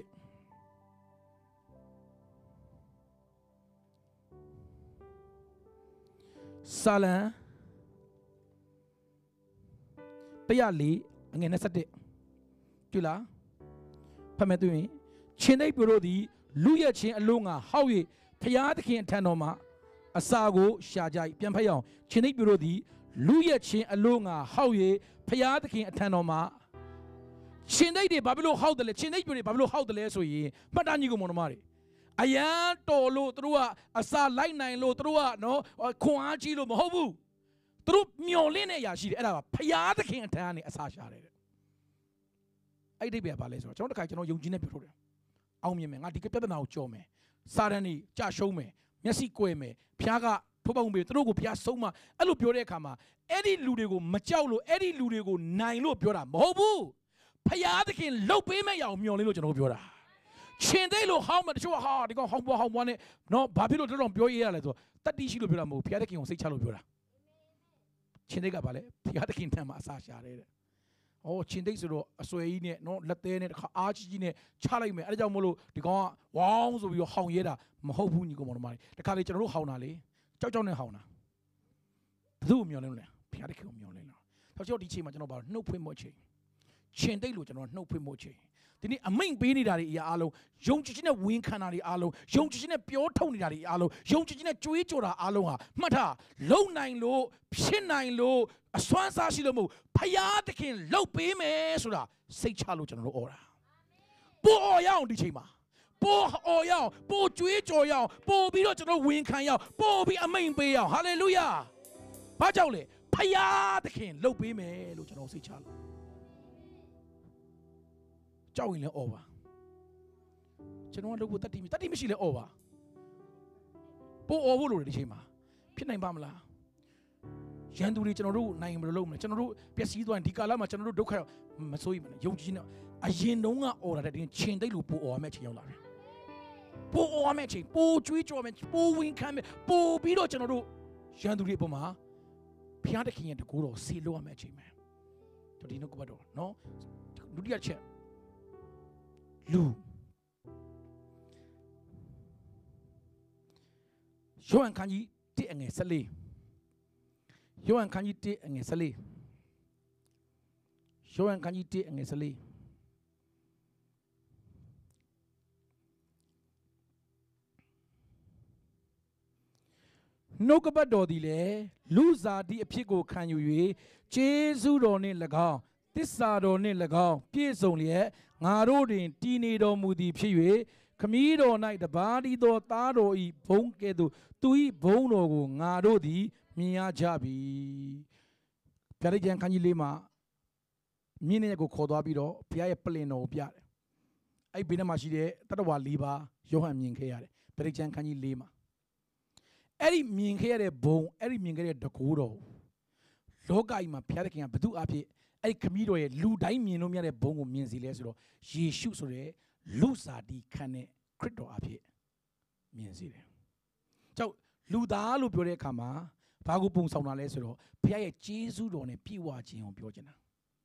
စာလံone oh fourငွေtwenty-oneတွေ့လားဖတ်မယ်သူရင်ရှင်သိပ်ပြောလို့ဒီလူရဲ့ချင်းအလုံးငါဟောက်၍ဖျားသခင်အထံတော်မှာအစာကိုရှာကြ၏ပြန်ဖတ်ရအောင်ရှင်သိပ်ပြောလို့ဒီလူရဲ့ချင်းအလုံးငါဟောက်၍ဖျားသခင်အထံတော်မှာရှင်သိပ်တွေဘာဖြစ်လို့ဟောက်တယ်လဲရှင်သိပ်ပြောတွေဘာဖြစ်လို့ဟောက်တယ်လဲဆိုရင်မှတ်သားညီကောင်မောင်နှမတွေအယံတော်လို့သူတို့ကအစာလိုက်နိုင်လို့သူတို့ကနော်ခွန်အားကြီးလို့မဟုတ်ဘူးသူတို့မျောလင့်တဲ့အရာရှိတယ်အဲ့ဒါကဖျားသခင်အထံကနေအစာရှာတယ်အဲ့ဒီပဲပါလဲဆိုတော့ကျွန်တော်တခါကျွန်တော်ယုံကြည်နေပြောထုတ်တယ်အောင်မြင်မယ်ငါဒီကပြဿနာကိုကြော်မယ်စာရန်นี่ကြာရှုံးမယ်မျက်စိကွယ်မယ်ဖျားကထိုးပေါင်းပြီးသူတို့ကိုဖျားဆုံးမအဲ့လိုပြောတဲ့အခါမှာအဲ့ဒီလူတွေကိုမကြောက်လို့အဲ့ဒီလူတွေကိုနိုင်လို့ပြောတာမဟုတ်ဘူးဖျားသခင်လှုပ်ပေးမဲ့ရအောင်မျောလင်းလို့ကျွန်တော်ပြောတာရှင်သိလို့ဟောင်းမတချို့ဟာဒီကောင်ဟောင်းပွားဟောင်းပွားနဲ့နော်ဘာဖြစ်လို့တော်တော်ပြောရရလဲဆိုတော့တတိရှိလို့ပြောတာမဟုတ်ဖျားသခင်ကိုစိတ်ချလို့ပြောတာရှင်သိကဘာလဲဖျားသခင်ထံမှာအစာရှာတယ်တဲ့။အော်ချင်းသိဆိုတော့အစွဲကြီးနဲ့နော်လက်သေးနဲ့တစ်ခါအားကြီးကြီးနဲ့ချလိုက်မယ်။အဲဒါကြောင့်မို့လို့ဒီကောင်ကဝေါင်းဆိုပြီးတော့ဟောင်ရဲတာမဟုတ်ဘူးညီကောင်မောင်နှမတွေ။တခါလေကျွန်တော်တို့ဟောင်တာလေကြောက်ကြောက်နဲ့ဟောင်တာ။ဘယ်သူ့ကိုမျောလင်းလို့လဲ။ဖျားသခင်ကိုမျောလင်းတာ။ဆိုတော့ဒီချိန်မှာကျွန်တော်ဘာလို့နှုတ်ဖွင့်မို့ချိန်ချင်းသိလို့ကျွန်တော်နှုတ်ဖွင့်မို့ချိန်ဒီနေ့အမိန်ပေးနေတာတွေအရာအားလုံးယုံကြည်ခြင်းနဲ့ဝင်ခံတာတွေအားလုံးယုံကြည်ခြင်းနဲ့ပြောထုတ်နေတာတွေအားလုံးယုံကြည်ခြင်းနဲ့ကြွေးကြော်တာအားလုံးဟာမှတ်ထားလုံနိုင်လို့ဖြစ်နိုင်လို့အစွမ်းစားရှိလို့မဟုတ်ဖယားသခင်လှုပ်ပေးမယ်ဆိုတာစိတ်ချလို့ကျွန်တော်တို့អော်တာပို့អော်ရအောင်ဒီချိန်မှာပို့អော်ရအောင်ပို့ကြွေးကြော်ရအောင်ပို့ပြီးတော့ကျွန်တော်ဝင်ခံရအောင်ပို့ပြီးအမိန်ပေးရအောင်ဟာလေလုယာဘာကြောင့်လဲဖယားသခင်လှုပ်ပေးမယ်လို့ကျွန်တော်စိတ်ချလို့ကြောက်ရင်လည်းអော်ပါကျွန်တော်ကလုပ်ဖို့တတ်တိတတ်တိမရှိလဲអော်ပါပို့អော်ဖို့လိုတယ်ဒီချိန်မှာဖြစ်နိုင်ပါမလားရန်သူတွေကျွန်တော်တို့နိုင်ဘယ်လိုလုပ်မလဲကျွန်တော်တို့ပျက်စီးသွားရင်ဒီကာလမှာကျွန်တော်တို့ဒုက္ခမစိုးရိမ်မနဲ့ယုံကြည်နေအရင်တုန်းကអော်တာတဲ့ချင်းချင်းသိလို့ပို့អော်မယ်ချိန်ရောက်လာတယ်ပို့អော်မယ်ချိန်ပို့ကြွေးကြော်မယ်ပို့ဝင်ခံမယ်ပို့ပြီးတော့ကျွန်တော်တို့ရန်သူတွေအပေါ်မှာဘုရားသခင်ရဲ့တကူတော်ဆေလို့ရမယ်ချိန်မှာတို့ဒီနှုတ်ကပတ်တော်နော်ဒုတိယချက်လူယောဟန်ခန်းကြီးoneအငယ်fourteenယောဟန်ခန်းကြီးoneအငယ်fourteenယောဟန်ခန်းကြီးoneအငယ်fourteenနှုတ်ကပတ်တော်သည်လေလူစားသည့်အဖြစ်ကိုခံယူ၍ကျေးဇူးတော်နှင့်၎င်းသစ္စာတော်နှင့်၎င်းပြည့်စုံလျက်ငါတို့တွင်တည်နေတော်မူသည်ဖြစ်၍ခမည်းတော်၌တပါးတည်းသောသားတော်၏ဘုန်းကဲ့သို့သူ၏ဘုန်းတော်ကိုငါတို့သည်မြင်ရကြပြီဗျာဒိတ်ကျမ်းခန်းကြီးလေးမှာမြင်းနဲ့ကိုခေါ်သွားပြီးတော့ဘုရားရဲ့ပလင်တော်ကိုပြတယ်အဲ့ဘေးထဲမှာရှိတဲ့တတ္တဝါ၄ပါးယောဟန်မြင်ခဲ့ရတယ်ဗျာဒိတ်ကျမ်းခန်းကြီး၄မှာအဲ့ဒီမြင်ခဲ့ရတဲ့ဘုံအဲ့ဒီမြင်ခဲ့တဲ့တကူတော်လောကကြီးမှာဘုရားသခင်ကဘု து အဖြစ်အဲ့ဒီခမည်းတော်ရဲ့လူတိုင်းမြင်လို့မရတဲ့ဘုံကိုမြင်စီလဲဆိုတော့ယေရှုဆိုတဲ့လူစားတီခံတဲ့ခရစ်တော်အဖြစ်မြင်စီတယ်။ကြောက်လူသားလို့ပြောတဲ့အခါမှာဘာကိုပုံဆောင်တာလဲဆိုတော့ဘုရားရဲ့ကျေးဇူးတော်နဲ့ပြည့်ဝခြင်းကိုပြောချင်တာ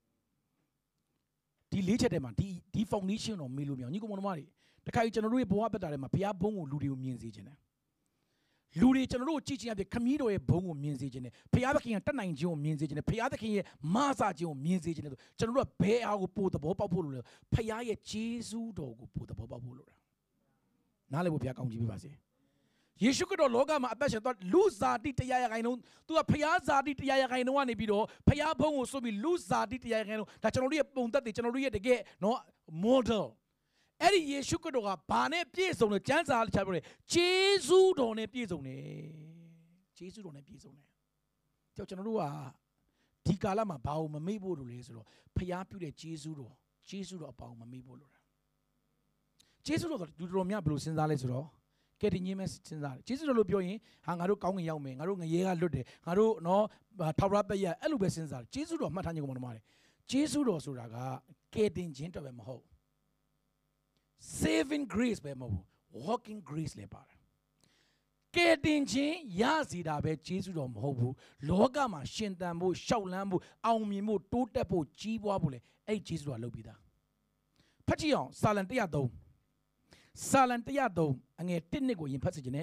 ။ဒီလေးချက်ထဲမှာဒီဒီ foundation တော်မေးလို့မရအောင်ညီကောင်မတွေတခါကြီးကျွန်တော်တို့ရဲ့ဘဝပတ်တာထဲမှာဘုရားဘုံကိုလူတွေကိုမြင်စေချင်တယ်။လူတွေကျွန်တော်တို့ကြည့်ချင်းအဖြစ်ခမည်းတော်ရဲ့ဘုံကိုမြင်စေချင်တယ်။ဘုရားသခင်ရဲ့တတ်နိုင်ခြင်းကိုမြင်စေချင်တယ်။ဘုရားသခင်ရဲ့မဆာခြင်းကိုမြင်စေချင်တယ်ဆိုကျွန်တော်တို့ကဘယ်အားကိုပို့သဘောပေါက်ဖို့လို့လဲဘုရားရဲ့ကျေးဇူးတော်ကိုပို့သဘောပေါက်ဖို့လို့တာ။နားလည်ဖို့ဘုရားကောင်းချီးပေးပါစေ။ယေရှုခရစ်တော်လောကမှာအသက်ရှင်သွားလူဇာတိတရားရခိုင်နှုန်းသူကဘုရားဇာတိတရားရခိုင်နှုန်းကနေပြီးတော့ဘုရားဘုံကိုဆိုပြီးလူဇာတိတရားရခိုင်နှုန်းဒါကျွန်တော်တို့ရဲ့ပုံသက်တွေကျွန်တော်တို့ရဲ့တကယ်နော် model အဲ့ဒီယေရှုခရစ်တော်ကဘာနဲ့ပြည့်စုံလဲကျမ်းစာချပြောတယ်ဂျေဇုတော်နဲ့ပြည့်စုံတယ်ဂျေဇုတော်နဲ့ပြည့်စုံတယ်ကြောက်ကျွန်တော်တို့ကဒီကာလမှာဘာလို့မမေ့ဖို့လို့လဲဆိုတော့ဖျားပြုတဲ့ဂျေဇုတော်ဂျေဇုတော်အပေါင်းမမေ့ဖို့လို့တာဂျေဇုတော်ဒူတော်များဘယ်လိုစဉ်းစားလဲဆိုတော့ကဲတင်ကြီးမဲ့စဉ်းစားတယ်ဂျေဇုတော်လို့ပြောရင်ဟာငါတို့ကောင်းငင်ရောက်မယ်ငါတို့ငရဲကလွတ်တယ်ငါတို့နော်ထောက်ရပက်ရအဲ့လိုပဲစဉ်းစားတယ်ဂျေဇုတော်မှတ်ထားခြင်းကိုမတော်ပါတယ်ဂျေဇုတော်ဆိုတာကကဲတင်ခြင်းတော့ပဲမဟုတ်saving grace ပဲမဟုတ်ဘူး walking grace လည်းပါတယ်ကဲတင်ခြင်းရစီတာပဲဂျေဇုတော်မဟုတ်ဘူးလောကမှာရှင်သန်ဖို့ရှောက်လန်းဖို့အောင်မြင်ဖို့တိုးတက်ဖို့ကြီးပွားဖို့လေအဲ့ဂျေဇုတော်လုပ်ပြီးသားဖတ်ကြည့်အောင်စာလံone oh threeစာလံone oh threeအငယ်oneနှစ်ကိုယင်ဖတ်စီခြင်းနဲ့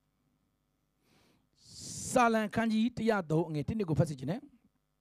စာလံခန်းကြီးone oh threeအငယ်oneနှစ်ကိုဖတ်စီခြင်းနဲ့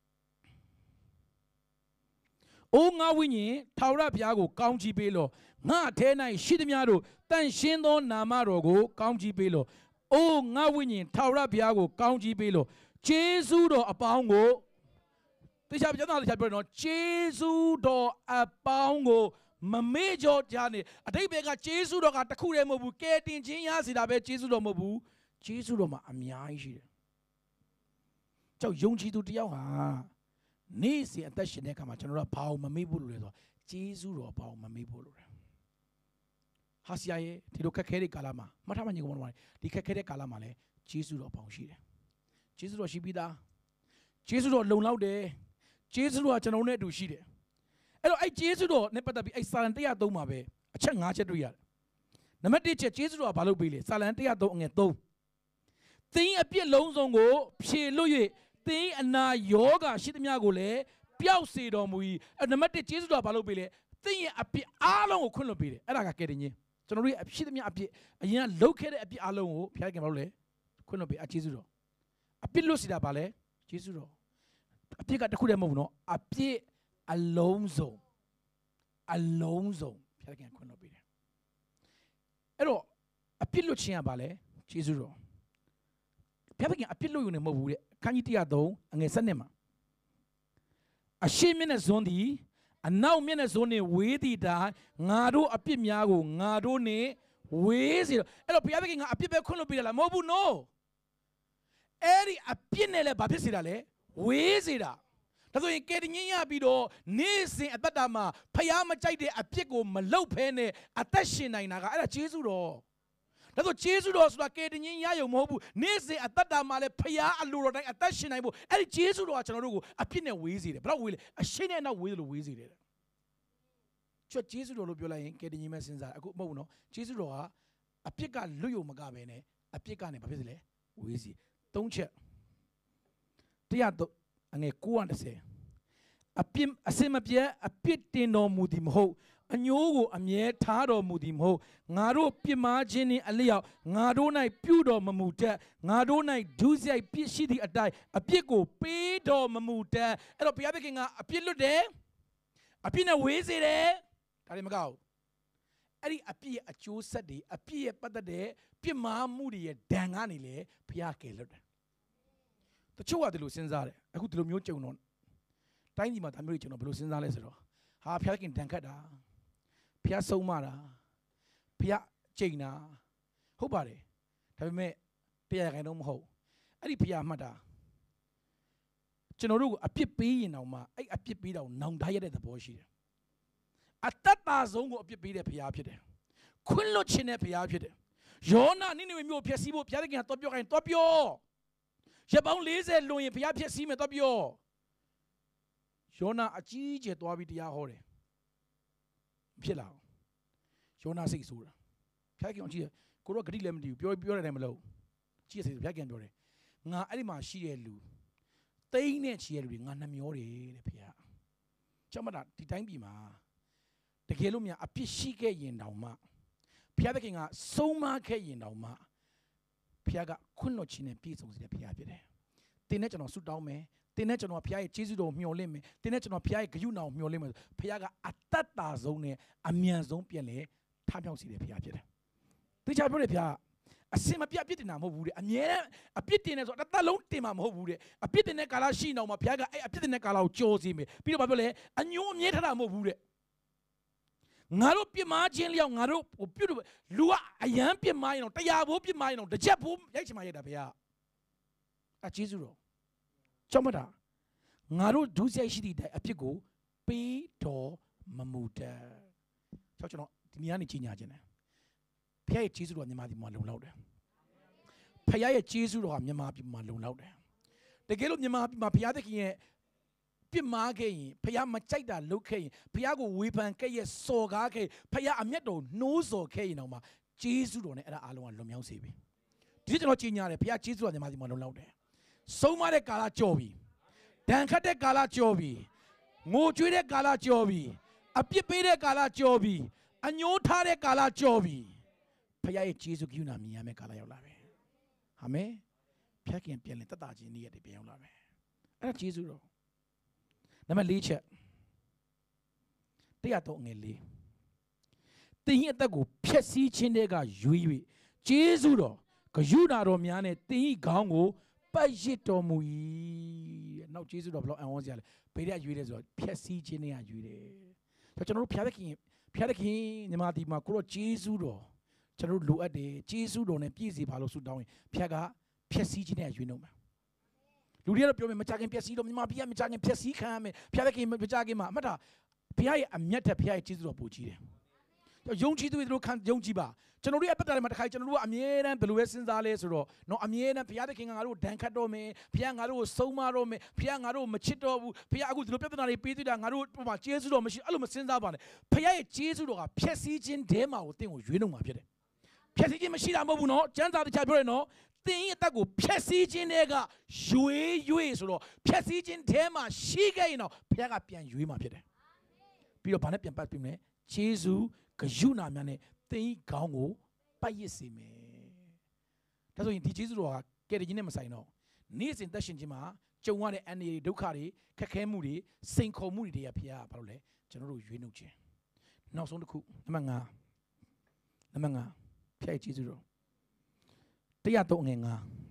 အိုးငါဝိညာဉ်ထာဝရဘုရားကိုကောင်းချီးပေးလော့ငါအထဲ၌ရှိသမျှတို့တန်ရှင်းသောနာမတော်ကိုကောင်းချီးပေးလော့အိုးငါဝိညာဉ်ထာဝရဘုရားကိုကောင်းချီးပေးလော့ကျေးဇူးတော်အပေါင်းကိုတရားပြသားတရားပြောတော့ကျေးဇူးတော်အပေါင်းကိုမမေ့ကြောကြနေအတိတ်ဘက်ကကျေးဇူးတော်ကတခုတည်းမဟုတ်ဘူးကဲတင်ခြင်းရစီတာပဲကျေးဇူးတော်မဟုတ်ဘူးကျေးဇူးတော်မှာအများကြီးရှိတယ်ကြောက်ယုံကြည်သူတယောက်ဟာနေ့စဉ်အသက်ရှင်တဲ့အခါမှာကျွန်တော်တို့ဘာလို့မမေ့ဘူးလို့လဲဆိုတော့ဂျေဇုတော်ဘာလို့မမေ့ဘူးလို့လဲဟာဆရာရဲ့ဒီလိုခက်ခဲတဲ့ကာလမှာမှတ်ထားမှညီကောင်တို့ဒီခက်ခဲတဲ့ကာလမှာလည်းဂျေဇုတော်ပေါင်းရှိတယ်ဂျေဇုတော်ရှိပြီးသားဂျေဇုတော်လုံလောက်တယ်ဂျေဇုတော်ကကျွန်တော်နဲ့အတူရှိတယ်အဲ့တော့အဲ့ဂျေဇုတော်နဲ့ပတ်သက်ပြီးအဲ့စာလံone oh threeမှာပဲအချက်fiveချက်တွေ့ရတယ်နံပါတ်oneချက်ဂျေဇုတော်ကဘာလုပ်ပေးလဲစာလံone oh threeအငယ်threeသင်အပြစ်လုံးစုံကိုဖြေလွတ်၍သင်အနာယောဂရှိသမျှကိုလည်းပျောက်စေတော်မူ၏နံပါတ်oneဂျေဇုတော်ဘာလုပ်ပေးလဲသင်ရဲ့အပြစ်အားလုံးကိုခွင့်လွှတ်ပေးတယ်အဲ့ဒါကကဲတင်ခြင်းကျွန်တော်တို့ရဲ့ရှိသမျှအပြစ်အရင်ကလှုပ်ခဲ့တဲ့အပြစ်အားလုံးကိုဘုရားခင်ဘာလို့လဲခွင့်လွှတ်ပေးအဂျေဇုတော်အပြစ်လွတ်စေတာဘာလဲဂျေဇုတော်အပြစ်ကတခုတည်းမဟုတ်ဘူးနော်အပြစ်အလုံးစုံအလုံးစုံဘုရားခင်ခွင့်လွှတ်ပေးတယ်အဲ့တော့အပြစ်လွတ်ခြင်းကဘာလဲဂျေဇုတော်ဘုရားခင်အပြစ်လွတ်ယူနေမဟုတ်ဘူးတဲ့ခန်းကြီးone oh threeအငယ်sevenမှာအရှိမျက်နှာစွန်းသည်အနောက်မျက်နှာစွန်းနှင့်ဝေးသည့်တိုင်ငါတို့အပြစ်များကိုငါတို့နှင့်ဝေးစေတော့အဲ့တော့ဘုရားသခင်ကအပြစ်ပဲခွင့်လွှတ်ပေးတယ်လားမဟုတ်ဘူး no အဲ့ဒီအပြစ်နဲ့လည်းဘာဖြစ်စေတာလဲဝေးစေတာဒါဆိုရင်ကယ်တင်ခြင်းရပြီးတော့နေ့စဉ်အသက်တာမှာဖျားမကြိုက်တဲ့အပြစ်ကိုမလုပ်ဖဲနဲ့အသက်ရှင်နိုင်တာကအဲ့ဒါဂျေဇုတော်ဒါဆိုဂျေဇုတော်ဆိုတာကယ်တင်ခြင်းရရုံမဟုတ်ဘူးနေ့စဉ်အသက်တာမှာလည်းဖျားအလိုတော်တိုင်းအသက်ရှင်နိုင်ဖို့အဲ့ဒီဂျေဇုတော်ကကျွန်တော်တို့ကိုအပြစ်နဲ့ဝေးစေတယ်ဘယ်တော့ဝေးလဲအရှိနဲ့နောက်ဝေးလို့ဝေးစေတယ်ချွတ်ဂျေဇုတော်လို့ပြောလိုက်ရင်ကယ်တင်ခြင်းပဲစဉ်းစားအခုမဟုတ်ဘူးနော်ဂျေဇုတော်ကအပြစ်ကလွတ်ရုံမကပဲနဲ့အပြစ်ကနေဘာဖြစ်လဲဝေးစီသုံးချက်တရားတော့အငယ်nine one zeroအပြစ်အစင်မပြတ်အပြစ်တင်တော်မူသည်မဟုတ်အညိုးကိုအမြဲထားတော်မူသည်မဟုတ်ငါတို့ပြစ်မှားခြင်းနှင့်အလျောက်ငါတို့၌ပြုတော်မမူတတ်ငါတို့၌ဒုစရိုက်ပြစ်ရှိသည့်အတိုင်းအပြစ်ကိုပေးတော်မမူတတ်အဲ့တော့ဘုရားသခင်ကအပြစ်လွတ်တယ်အပြစ်နဲ့ဝေးစေတယ်ဒါတွေမကောက်အဲ့ဒီအပြစ်ရဲ့အကျိုးဆက်တွေအပြစ်ရဲ့ပတ်သက်တဲ့ပြစ်မှားမှုတွေရဲ့ဒဏ်ကနေလေဘုရားကယ်လွတ်တယ်တချို့ကဒီလိုစဉ်းစားတယ်အခုဒီလိုမျိုးကြုံတော့တိုင်းကြီးမှာဒါမျိုးတွေကျွန်တော်ဘယ်လိုစဉ်းစားလဲဆိုတော့ဟာဘုရားခင်တန်ခတ်တာဘုရားဆုံးမတာဘုရားကြိမ်တာဟုတ်ပါတယ်ဒါပေမဲ့တရားခိုင်တော့မဟုတ်အဲ့ဒီဘုရားမှတ်တာကျွန်တော်တို့ကိုအပြစ်ပေးရင်တောင်မှအဲ့အပြစ်ပေးတော့နောင်တရတဲ့သဘောရှိတယ်အတ္တတာဆုံးကိုအပြစ်ပေးတဲ့ဘုရားဖြစ်တယ်ခွင့်လွှတ်ခြင်းတဲ့ဘုရားဖြစ်တယ်ယောနာနိနေဝေမြို့ဖြစ်စီဖို့ဘုရားသခင်ကတော့ပြောခိုင်းတော့ပြောရပောင်းလေးဆယ်လွန်ရင်ဘုရားဖြစ်စီမယ်တော့ပြောယောနာအကြီးကျယ်သွားပြီးတရားဟောတယ်ဖြစ်လာအောင်ယောနာစိတ်ဆိုးတာဘုရားခင်ကြည့်ကိုတော့ဂတိလည်းမတည်ဘူးပြောပြောတယ်မလို့ကြည့်ရစေဘုရားခင်ပြောတယ်ငါအဲ့ဒီမှာရှိတဲ့လူတိန်းနဲ့ချီရလူတွေငါနှမျောတယ်တဲ့ဘုရားကျွန်မတာဒီတိုင်းပြည်မှာတကယ်လို့များအပြစ်ရှိခဲ့ရင်တောင်မှဘုရားသခင်ကဆုံးမခဲ့ရင်တောင်မှဘုရားကခွင့်လွှတ်ခြင်းနဲ့ပြည့်စုံစေတဲ့ဘုရားဖြစ်တယ်တင်းနဲ့ကျွန်တော်ဆုတောင်းမယ်တင်းနဲ့ကျွန်တော်ဘုရားရဲ့ကျေးဇူးတော်မျှော်လင့်မယ်တင်းနဲ့ကျွန်တော်ဘုရားရဲ့ဂရုဏာကိုမျှော်လင့်မယ်ဘုရားကအတ္တတာဆုံးနဲ့အမြန်ဆုံးပြန်လေထမြောက်စေတဲ့ဘုရားဖြစ်တယ်တေချာပြောတယ်ဘုရားအစင်မပြတ်ပြစ်တင်တာမဟုတ်ဘူးတဲ့အမြဲတမ်းအပြစ်တင်နေဆိုတော့တစ်သက်လုံးတင်မှာမဟုတ်ဘူးတဲ့အပြစ်တင်တဲ့ကာလရှိနေအောင်မှာဘုရားကအဲ့အပြစ်တင်တဲ့ကာလကိုကြော်စီမယ်ပြီးတော့ဘာပြောလဲအညိုးအမြဲထားတာမဟုတ်ဘူးတဲ့ငါတို့ပြစ်မှားခြင်းလျောက်ငါတို့ပြုတ်လူကအယမ်းပြစ်မှားရင်တော့တရားဘိုးပြစ်မှားရင်တော့တစ်ချက်ဘိုးရိုက်ချင်မှရိုက်တာဘုရားအကျေးဇူးတော်ကြောက်မတာငါတို့ဒုစရိုက်ရှိသည့်တိုင်အပြစ်ကိုပေးတော်မမူတတ်ကြောက်ကျွန်တော်ဒီနေရာနေကြီးညာခြင်းတယ်ဖခင်ရဲ့ကျေးဇူးတော်မြန်မာပြည်မှာလုံလောက်တယ်ဖခင်ရဲ့ကျေးဇူးတော်ကမြန်မာပြည်မှာလုံလောက်တယ်တကယ်လို့မြန်မာပြည်မှာဖခင်သခင်ရဲ့ပြစ်မှားခဲ့ရင်ဖခင်မကြိုက်တာလုပ်ခဲ့ရင်ဖခင်ကိုဝေဖန်ခဲ့ရဲ့စော်ကားခဲ့ဖခင်အမျက်တော်နှိုးဆော်ခဲ့ရင်တော့မှကျေးဇူးတော်နဲ့အဲ့ဒါအားလုံးကလွန်မြောက်စေပြီဒီကျွန်တော်ကြီးညာတယ်ဖခင်ကျေးဇူးတော်မြန်မာပြည်မှာလုံလောက်တယ်ဆုံးမတဲ့ကာလကြော်ပြီဒဏ်ခတ်တဲ့ကာလကြော်ပြီငိုကြွေးတဲ့ကာလကြော်ပြီအပြစ်ပေးတဲ့ကာလကြော်ပြီအညှိုးထားတဲ့ကာလကြော်ပြီဖခင်ရဲ့ကျေးဇူးကရုဏာမြင်ရမယ့်ကာလရောက်လာပြီအာမင်ဖခင်ပြန်လည်တက်တာခြင်းနေ့ရက်တွေပြန်ရောက်လာမယ်အဲ့ဒါကျေးဇူးတော်နံပါတ်၄ချက်တရားတော်ငယ်လေးတင်းရဲ့အသက်ကိုဖျက်ဆီးခြင်းတွေကရွေး၍ကျေးဇူးတော်ကရုဏာတော်များနဲ့တင်းဤခေါင်းကိုပတ်ရစ်တော်မူ၏နောက်ကျေးဇူးတော်ဘလို့အံ့ဩစရာလဲဘယ်တဲ့ရွေးလဲဆိုတော့ဖျက်ဆီးခြင်းတွေကရွေးတယ်ဆိုတော့ကျွန်တော်တို့ဖျားသခင်ဖျားသခင်ညီမဒီမှာကိုတော့ကျေးဇူးတော်ကျွန်တော်တို့လိုအပ်တယ်ကျေးဇူးတော်နဲ့ပြည့်စုံပါလို့ဆုတောင်းရင်ဖျက်ကဖျက်ဆီးခြင်းနဲ့ရွေးနှုတ်မှာလူတွေကတော့ပြောမယ်မကြခင်ပျက်စီးတော့မြန်မာပြည်ကမကြခင်ပျက်စီးခံရမယ်ဖျားသခင်မကြခင်မှာအမှတ်တာဖျားရဲ့အမျက်ထက်ဖျားရဲ့ကျေးဇူးတော်ပိုကြီးတယ်ယုံကြည်သူတွေတို့ခံယုံကြည်ပါကျွန်တော်တို့ရဲ့အပတ်တာတွေမှာတစ်ခါကျွန်တော်တို့ကအမြဲတမ်းဘယ်လိုပဲစဉ်းစားလဲဆိုတော့နော်အမြဲတမ်းဘုရားသခင်ကငါတို့ဒဏ်ခတ်တော့မယ်ဘုရားငါတို့ကိုဆုံးမတော့မယ်ဘုရားငါတို့ကိုမချစ်တော့ဘူးဘုရားအခုဒီလိုပြဿနာတွေပေးသေးတာငါတို့ဟိုမှာကျေးဇူးတော်မရှိအဲ့လိုမစဉ်းစားပါနဲ့ဘုရားရဲ့ကျေးဇူးတော်ကဖျက်ဆီးခြင်းတဲမှာကိုတင့်ကိုရွေးနှုတ်မှာဖြစ်တယ်ဖျက်ဆီးခြင်းမရှိတာမဟုတ်ဘူးနော်ကျမ်းစာတစ်ချက်ပြောရနော်တင်းရဲ့အသက်ကိုဖျက်ဆီးခြင်းတွေကရွေးရွေးဆိုတော့ဖျက်ဆီးခြင်းတဲမှာရှိခဲ့ရင်တော့ဘုရားကပြန်ရွေးမှာဖြစ်တယ်ပြီးတော့ဘာနဲ့ပြန်ပတ်ပြီးမလဲကျေးဇူးဂရုဏာများနဲ့တင်းခေါင်းကိုပတ်ရစ်စေမယ်ဒါဆိုရင်ဒီကျေးဇူးတော်ကကဲတဲ့ခြင်းနဲ့မဆိုင်တော့နေ့စဉ်သက်ရှင်ခြင်းမှာကြုံရတဲ့အန္တရာယ်ဒုက္ခတွေခက်ခဲမှုတွေစိန်ခေါ်မှုတွေတွေကဘုရားဘာလို့လဲကျွန်တော်တို့ရွေးနှုတ်ခြင်းနောက်ဆုံးတစ်ခုနံပါတ်၅နံပါတ်၅ဖျက်ကျေးဇူးတော်တရားတော်ငယ်၅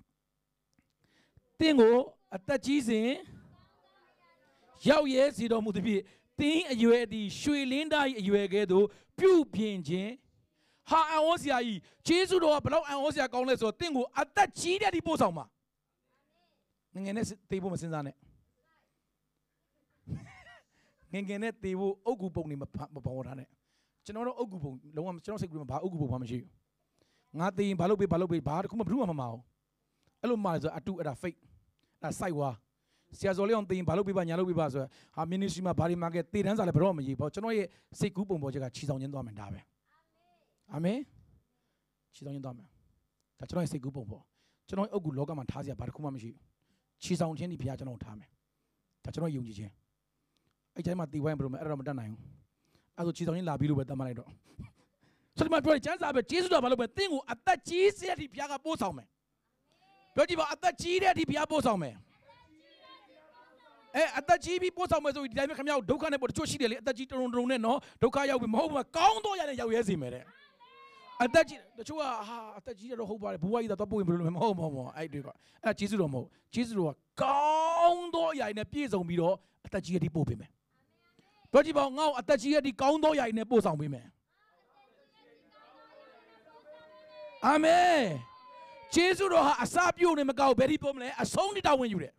တင်းကိုအသက်ကြီးစဉ်ရောက်ရဲစီတော်မူသည်ဖြင့်တင်းအရွယ်သည်ရွှေလင်းသား၏အရွယ်ကဲ့သို့ပြုပြင်ခြင်းဟာအံ့ဩစရာကြီးဂျေဇုတော်ကဘလောက်အံ့ဩစရာကောင်းလဲဆိုတော့တင်းကိုအသက်ကြီးတဲ့ဒီပို့ဆောင်မှာငငယ်နဲ့တေးဖို့မစင်စားနဲ့ငငယ်နဲ့တေးဖို့အုတ်ကူပုံနေမပေါ်ထားနဲ့ကျွန်တော်တို့အုတ်ကူပုံလုံးဝကျွန်တော်စိတ်ကူမှာဘာအုတ်ကူပုံမှမရှိဘူးငါတေးရင်ဘာလုပ်ပေးဘာလုပ်ပေးဘာတခုမှဘယ်သူမှမမအောင်အဲ့လိုမှဆိုအတူအဲ့ဒါ fake အဲ့စိုက်ဝါဆရာဇော်လေးအောင်တင်ဘာလုပ်ပြပါညာလုပ်ပြပါဆိုတော့ဟာ ministry မှာဘာတွေမှာကဲတည်တန်းစာလည်းဘယ်တော့မှမရေးပေါ့ကျွန်တော်ရဲ့စိတ်ကူးပုံပေါ်ချက်ကခြေဆောင်ခြင်းသွားမယ်ဒါပဲအာမင်ခြေဆောင်ခြင်းသွားမယ်ဒါကျွန်တော်ရဲ့စိတ်ကူးပုံပေါ်ကျွန်တော်ရဲ့အုပ်ကူလောကမှာထားစရာဘာတစ်ခုမှမရှိဘူးခြေဆောင်ခြင်းဒီဘုရားကျွန်တော်ထားမယ်ဒါကျွန်တော်ယုံကြည်ခြင်းအဲ့ကျမ်းမှာတည်ဝိုင်းဘယ်လိုမအဲ့တော့မတတ်နိုင်ဘူးအဲ့ဆိုခြေဆောင်ခြင်းလာပြီးလို့ပဲတတ်မှလိုက်တော့ဆိုဒီမှာပြောကျမ်းစာပဲကျေးဇူးတော်ဘာလို့ပဲတင်းကိုအသက်ကြီးစေတဲ့ဒီဘုရားကပို့ဆောင်မယ်ပြောကြည့်ပါအသက်ကြီးတဲ့ဒီဘုရားပို့ဆောင်မယ်အဲအသက်ကြီးပြီးပို့ဆောင်မယ်ဆိုဒီတိုင်းပဲခင်ဗျားဒုက္ခနဲ့ပို့တချို့ရှိတယ်လေအသက်ကြီးတုံတုံနဲ့နော်ဒုက္ခရောက်ပြီမဟုတ်ဘူးကောင်းတော့ရတဲ့ရောက်ရဲစီမယ်တဲ့အသက်ကြီးတချို့ကဟာအသက်ကြီးတော့ဟုတ်ပါတယ်ဘုရားကြီးတော့ပို့ရင်ဘယ်လိုလဲမဟုတ်မဟုတ်အဲ့တွေကအဲ့ဂျေဇုတော်မဟုတ်ဂျေဇုတော်ကကောင်းတော့ရနဲ့ပြည့်စုံပြီးတော့အသက်ကြီးရည်ပို့ပေးမယ်ပြောကြည့်ပါဦးငါ့ကိုအသက်ကြီးရည်ကောင်းတော့ရနဲ့ပို့ဆောင်ပေးမယ်အာမင်ဂျေဇုတော်ဟာအစာပြုတ်နေမကောက်ဘယ်ဒီပို့မလဲအဆုံးတိတောင်းဝင်ယူတယ်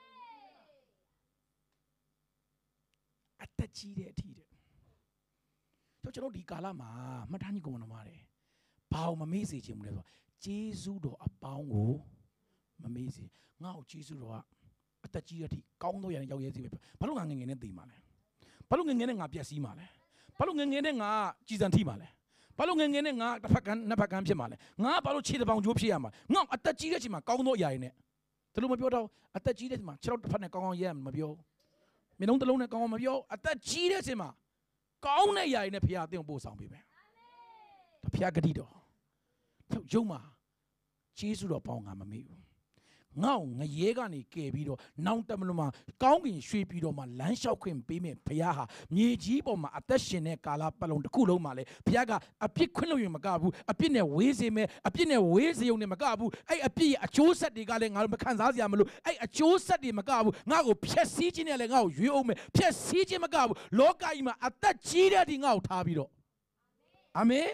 အသက်ကြီးတဲ့အထိတဲ့ကျွန်တော်ဒီကာလမှာမှတ်သားညီကောင်တော်မားတယ် bao mà mấy gì chỉ một điều Giêsu đó à bao ngủ mà mấy gì ngao Giêsu đó à ta chỉ là thì con tôi là giàu gì vậy bao lúc ngang nghe nên tìm mà này bao lúc nghe nên ngáp bia xí mà này bao lúc nghe nên ngã chỉ dân thi mà này bao lúc nghe nên ngã đáp gan đáp gan phía mà này ngã bao lúc chỉ là bao nhiêu phía mà ngao à ta chỉ là chỉ mà con tôi vậy này từ lúc mà biểu đâu à ta chỉ là chỉ mà chỉ là phát này con con vậy mà biểu mình không từ lúc này con con mà biểu à ta chỉ là chỉ mà con này vậy này phía tiếng bố sang phía bên phía cái gì đó dùng mà Giêsu đó bao ngàm mà mấy ngao ngày giờ cái này kể bị đó nông tâm luôn mà con cái suy bị đó mà lãnh sao khuyên bị mình phía ha nhiều chỉ bảo mà ở đây xin này cả là bao lâu cũng lâu màเลยphía cái ở phía khuyên lâu nhưng mà cả bu ở phía này về gì mà ở phía này về gì用呢mà cả bu哎ở phía ở chỗ sát đi cái này ngao mà看啥子啊嘛路哎ở chỗ sát đi mà cả bu ngao個撇死錢呢ngao越歐咩撇死錢嘛cả bu攞計嘛ở đây chỉ là đi ngao thà bị đó阿妹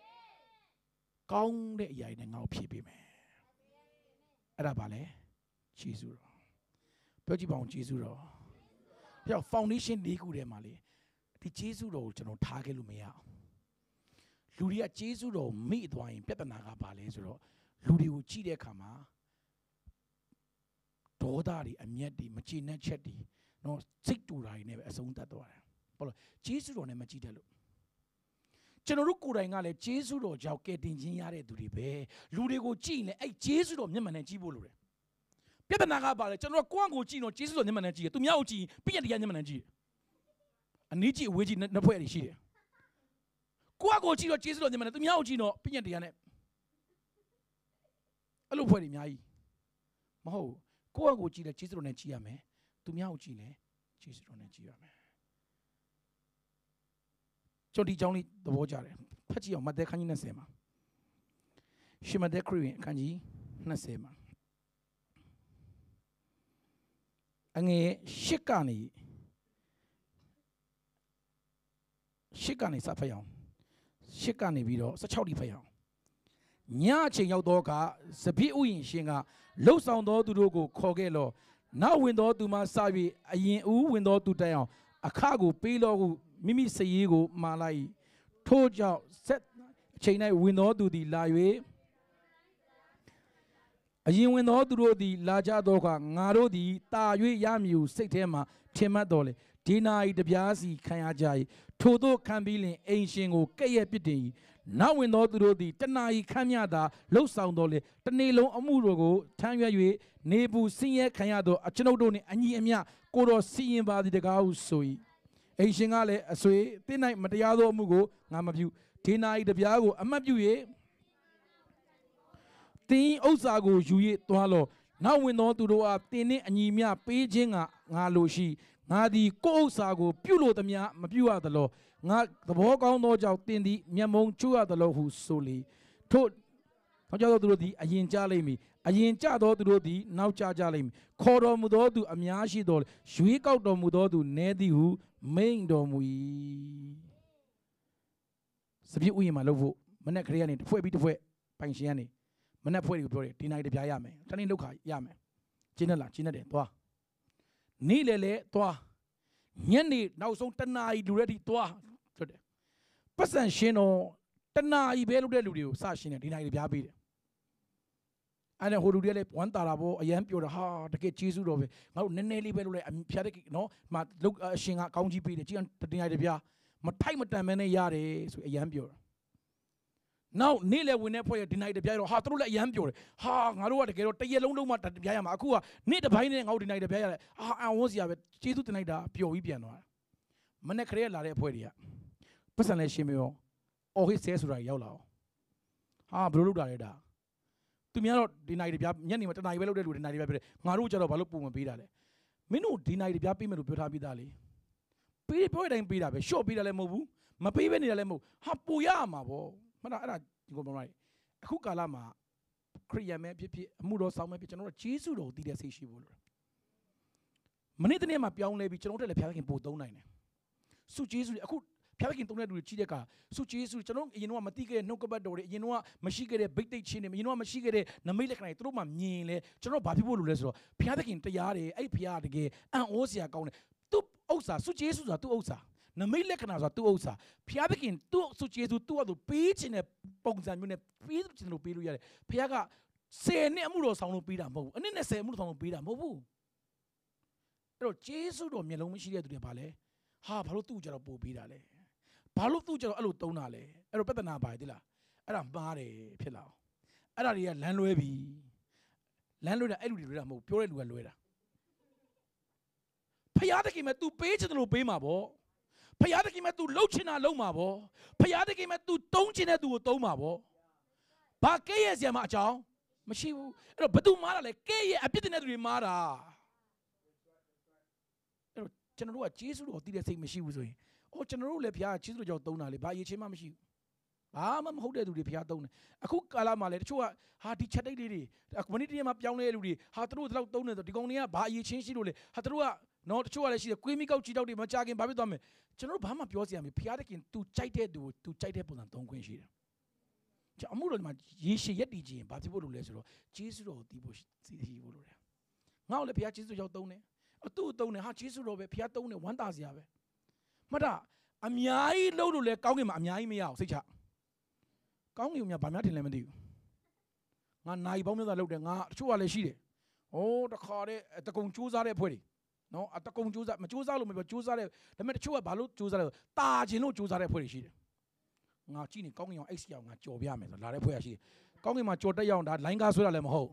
講咧嘢呢ngao撇被咩အဲ့ဒါပါလေဂျေဇုတော်ပြောကြည့်ပါအောင်ဂျေဇုတော်ပြော foundation ၄ခုထဲမှာလေဒီဂျေဇုတော်ကိုကျွန်တော်ထားခဲ့လို့မရအောင်လူတွေကဂျေဇုတော်မိသွားရင်ပြဿနာကပါလေဆိုတော့လူတွေကိုကြည့်တဲ့အခါမှာဒေါသတွေအမျက်တွေမကျေနပ်ချက်တွေနော်စိတ်တူတာတွေနဲ့ပဲအဆုံးသတ်သွားတယ်ဘာလို့ဂျေဇုတော်နဲ့မကြည့်တတ်လို့ကျွန်တော်တို့ကိုယ်တိုင်ကလည်းဂျေဇုတော်ကြောင့်ကယ်တင်ခြင်းရတဲ့သူတွေပဲလူတွေကိုကြည့်ရင်လည်းအဲ့ဂျေဇုတော်မျက်မှန်နဲ့ကြည့်ဖို့လိုတယ်ပြဿနာကပါလေကျွန်တော်ကိုယ့်ကိုကြည့်တော့ဂျေဇုတော်မျက်မှန်နဲ့ကြည့်တယ်သူများကိုကြည့်ပြည့်တရားမျက်မှန်နဲ့ကြည့်အနည်းကြီးအဝေးကြီးနှစ်ဖွဲ့တွေရှိတယ်ကိုယ့်ကိုကြည့်တော့ဂျေဇုတော်မျက်မှန်နဲ့သူများကိုကြည့်တော့ပြည့်တရားနဲ့အဲ့လိုဖွဲ့တွေအများကြီးမဟုတ်ကိုယ့်ကိုကြည့်လဲဂျေဇုတော်နဲ့ကြည့်ရမယ်သူများကိုကြည့်လဲဂျေဇုတော်နဲ့ကြည့်ရမယ်ကျွန်တော်ဒီကြောင်းလေးသဘောကျတယ်ဖတ်ကြည့်အောင်မဿဲခန်းကြီး၂၀မှာရှင်မဿဲခရစ်ဝင်အခန်းကြီး၂၀မှာအငယ်၈ကနေ၈ကနေစဖတ်အောင်၈ကနေပြီးတော့၁၆တိဖတ်အောင်ညအချိန်ရောက်တော့ကစပည့်ဥယျာဉ်ရှင်ကလှုပ်ဆောင်သောသူတို့ကိုခေါ်ခဲ့လောနောက်ဝင်သောသူမှစ၍အရင်ဦးဝင်သောသူတိုင်အောင်အခကိုပေးလောဟုမိမိစရေးကိုမှားလိုက်ထို့ကြောင့်ဆက်အချိန်၌ဝင်သောသူသည်လာ၍အရင်ဝင်သောသူတို့သည်လာကြသောအခါငါတို့သည်တာ၍ရမည်ဟုစိတ်ထဲမှထင်မှတ်တော်လေဒေနာဤတပြားစီခံရကြ၏ထို့သောခံပြီးလင်အိမ်ရှင်ကိုကဲ့ရဲ့ပစ်တင်၏နောက်ဝင်သောသူတို့သည်တနာဤခမ်းမြသာလှုပ်ဆောင်တော်လေတနေ့လုံးအမှုတို့ကိုထမ်းရွက်၍နေပူဆင်းရဲခံရသောအကျွန်ုပ်တို့နှင့်အညီအမျှကိုတော်စီရင်ပါသည်တကားဟုဆို၏အိမ်ရှင်ကလည်းအဆွေတင်း၌မတရားသောအမှုကိုငါမပြုဒေနာဤတပြားကိုအမတ်ပြု၍တင်းဥစ္စာကိုယူ၍သွားလောနောက်ဝင်သောသူတို့အားတင်းနှင့်အညီမျှပေးခြင်းကငါလိုရှိငါသည်ကိုယ်ဥစ္စာကိုပြုလို့သမျှမပြုရသလောငါသဘောကောင်းသောကြောင့်တင်းသည်မျက်မုံချိုးရသလောဟုဆိုလေထို့နောက်ကြသောသူတို့သည်အရင်ကြလိမ့်မည်အရင်ကြသောသူတို့သည်နောက်ကြကြလိမ့်မည်ခေါ်တော်မူသောသူအများရှိတော်ရွေးကောက်တော်မူသောသူနည်းသည်ဟုမိန်တော်မူ၏စပြည့်ဥယျာဉ်မှာလို့ဖို့မနေ့ခရီးကနေတစ်ဖွဲ့ပြီးတစ်ဖွဲ့ပိုင်ရှင်ကနေမနေ့ဖွဲ့တွေကိုပြောတယ်ဒီနိုင်တပြားရမယ်တနေ့လောက်ခါရမယ်ကျင်းနဲ့လားကျင်းနဲ့တယ်သွားနေ့လေလေသွားညနေနောက်ဆုံးတနာရီလူရက်ဒီသွားဆိုတယ်ပတ်စံရှင်တော်တနာရီပဲလုပ်တဲ့လူတွေကိုစရှင်တယ်ဒီနိုင်တပြားပေးတယ်အဲ့ဒါဟိုလူတွေလည်းဝမ်းတာတာပေါ့အရန်ပြောတာဟာတကယ်ကျေးဇူးတော်ပဲငါတို့နည်းနည်းလေးပဲလုပ်လိုက်ဖျားတဲ့နော်မလုတ်အရှင်ကအကောင်းကြီးပေးတယ်ကြည်တင်နိုင်တပြားမထိုက်မတန်မဲနဲ့ရတယ်ဆိုအရန်ပြောတာနောက်နေ့လည်းဝင်နေဖွဲ့ရဒီနိုင်တပြားတော့ဟာသူတို့လည်းအရန်ပြောတယ်ဟာငါတို့ကတကယ်တော့တရက်လုံးလုံးမှတပြားရမှာအခုကနေ့တစ်ပိုင်းနဲ့ငါတို့ဒီနိုင်တပြားရတယ်အာအံဝန်းစရာပဲကျေးဇူးတင်လိုက်တာပျော်ပြီးပြန်သွားတာမနေ့ခရဲလာတဲ့အဖွဲ့တွေကပတ်စံလည်းရှင်းပြီးတော့အော်ဟစ်ဆဲဆိုတာရောက်လာအောင်ဟာဘယ်လိုလုပ်တာလဲဒါသူများတော့ဒီနိုင်တပြားညနေမှာတနာရီပဲလုပ်တဲ့လူတွေနိုင်တပြားပြတယ်ငါတို့ကျတော့ဘာလို့ပုံမပေးတာလဲမင်းတို့ဒီနိုင်တပြားပေးမယ်လို့ပြောထားပြီးသားလေပေးပြောတဲ့အတိုင်းပေးတာပဲရှော့ပေးတာလည်းမဟုတ်ဘူးမပေးဘဲနေတာလည်းမဟုတ်ဟာပူရမှာပေါ့မှန်တာအဲ့ဒါဒီကိုမလိုက်အခုကာလမှာခရိယန်မဲဖြစ်ဖြစ်အမှုတော်ဆောင်မဲဖြစ်ကျွန်တော်တို့ဂျေဇုတော်တည်တဲ့စိတ်ရှိဖို့လိုတယ်မနေ့တနေ့မှာပြောင်းလဲပြီးကျွန်တော်တို့လည်းဖျားခင်ပို့သုံးနိုင်တယ်စုဂျေဇုအခုဖျားခင်သုံးတဲ့လူတွေကြီးတဲ့ကစုဂျေဇုကျွန်တော်အရင်ကမသိခဲ့တဲ့နှုတ်ကပတ်တော်တွေအရင်ကမရှိခဲ့တဲ့ဗိတ်သိက်ချင်းတွေအရင်ကမရှိခဲ့တဲ့နမိတ်လက္ခဏာတွေသူတို့မှမြင်လဲကျွန်တော်ဘာဖြစ်ဖို့လိုလဲဆိုတော့ဖျားခင်တရားတွေအဲ့ဖျားတကယ်အံ့ဩစရာကောင်းတယ်သူဥစ္စာစုဂျေဇုဆိုတာသူဥစ္စာနမိတ်လက္ခဏာဆိုတာသူ့ဥစ္စာဖျားသခင်သူ့စုကျေစုသူ့အတူပေးခြင်းတဲ့ပုံစံမျိုးနဲ့ပေးခြင်းလို့ပေးလို့ရတယ်ဖျားကဆယ်နှစ်အမှုတော်ဆောင်လို့ပေးတာမဟုတ်ဘူးအနည်းနဲ့ဆယ်အမှုတော်ဆောင်လို့ပေးတာမဟုတ်ဘူးအဲ့တော့ကျေးဇူးတော်မျက်လုံးမရှိတဲ့သူတွေဘာလဲဟာဘာလို့သူ့ကြတော့ပို့ပေးတာလဲဘာလို့သူ့ကြတော့အဲ့လိုတုံးတာလဲအဲ့တော့ပြဿနာပါလေတိလားအဲ့ဒါမှားတယ်ဖြစ်လာအောင်အဲ့ဒါတွေကလမ်းလွဲပြီလမ်းလွဲတာအဲ့လူတွေလွဲတာမဟုတ်ပြောတဲ့လူကလွဲတာဖျားသခင်မဲ့ तू ပေးချင်တယ်လို့ပေးမှာပေါ့ဖျားသခင်မဲ့ तू လှုပ်ချင်တာလှုပ်မှာပေါ့ဖျားသခင်မဲ့ तू တုံးချင်တဲ့သူကိုတုံးမှာပေါ့ဘာကဲ့ရဲ့ဆရာမအကြောင်းမရှိဘူးအဲ့တော့ဘသူမားတာလဲကဲ့ရဲ့အပြစ်တင်တဲ့သူတွေမားတာအဲ့တော့ကျွန်တော်တို့ကဂျေဇုတော်တည်တဲ့စိတ်မရှိဘူးဆိုရင်အော်ကျွန်တော်တို့လည်းဘုရားဂျေဇုတော်ကြောင့်တုံးတာလေဘာအရေးချင်းမှမရှိဘူးဘာမှမဟုတ်တဲ့သူတွေဘုရားတုံးတယ်အခုကာလမှာလည်းတချို့ကဟာဒီချက်တိတ်လေးတွေမနေ့တည်းမှာပြောင်းလဲလူတွေဟာသူတို့တော့တုံးနေတော့ဒီကောင်တွေကဘာအရေးချင်းရှိလို့လေဟာသူတို့ကနော်တချို့ကလည်းရှိတယ်ကွေးမိကောက်ကြီးတောက်တွေမကြခင်ဘာဖြစ်သွားမလဲကျွန်တော်တို့ဘာမှပြောစရာမလိုဘုရားတခင် तू ကြိုက်တဲ့သူကို तू ကြိုက်တဲ့ပုံစံသုံးခွင့်ရှိတယ်ကျွန်တော်အမှုတော်ဒီမှာရေရှည်ရက်တည်ခြင်းဘာဖြစ်ဖို့လို့လဲဆိုတော့ဂျေဇုတော်ကိုတည်ဖို့စီစီဖို့လို့တယ်ငါ့ကိုလည်းဘုရားဂျေဇုရောက်သုံးတယ်အတူတုံးတယ်ဟာဂျေဇုတော်ပဲဘုရားသုံးတယ်ဝမ်းသာစရာပဲမှတ်တာအများကြီးလို့လို့လဲကောင်းကင်မှာအများကြီးမရအောင်စိတ်ချကောင်းကင်ကဘာများထင်လဲမသိဘူးငါနိုင်ပေါင်းများစွာလုပ်တယ်ငါတချို့ကလည်းရှိတယ်ဟိုးတခါတည်းတကုံကြိုးစားတဲ့အဖွဲ့တွေနော်အတကုံကြိုးစားမကြိုးစားလို့မပြောကြိုးစားတဲ့ဒါပေမဲ့တချို့ကဘာလို့ကြိုးစားလဲတာခြင်းလို့ကြိုးစားတဲ့အဖွဲ့တွေရှိတယ်ငါကြည့်နေကောင်းကင်အောင်အိတ်စီအောင်ငါကြော်ပြမယ်ဆိုလာတဲ့ဖွဲ့ရရှိတယ်ကောင်းကင်မှာကြော်တက်ရအောင်ဒါလိုင်းကားဆွဲတာလည်းမဟုတ်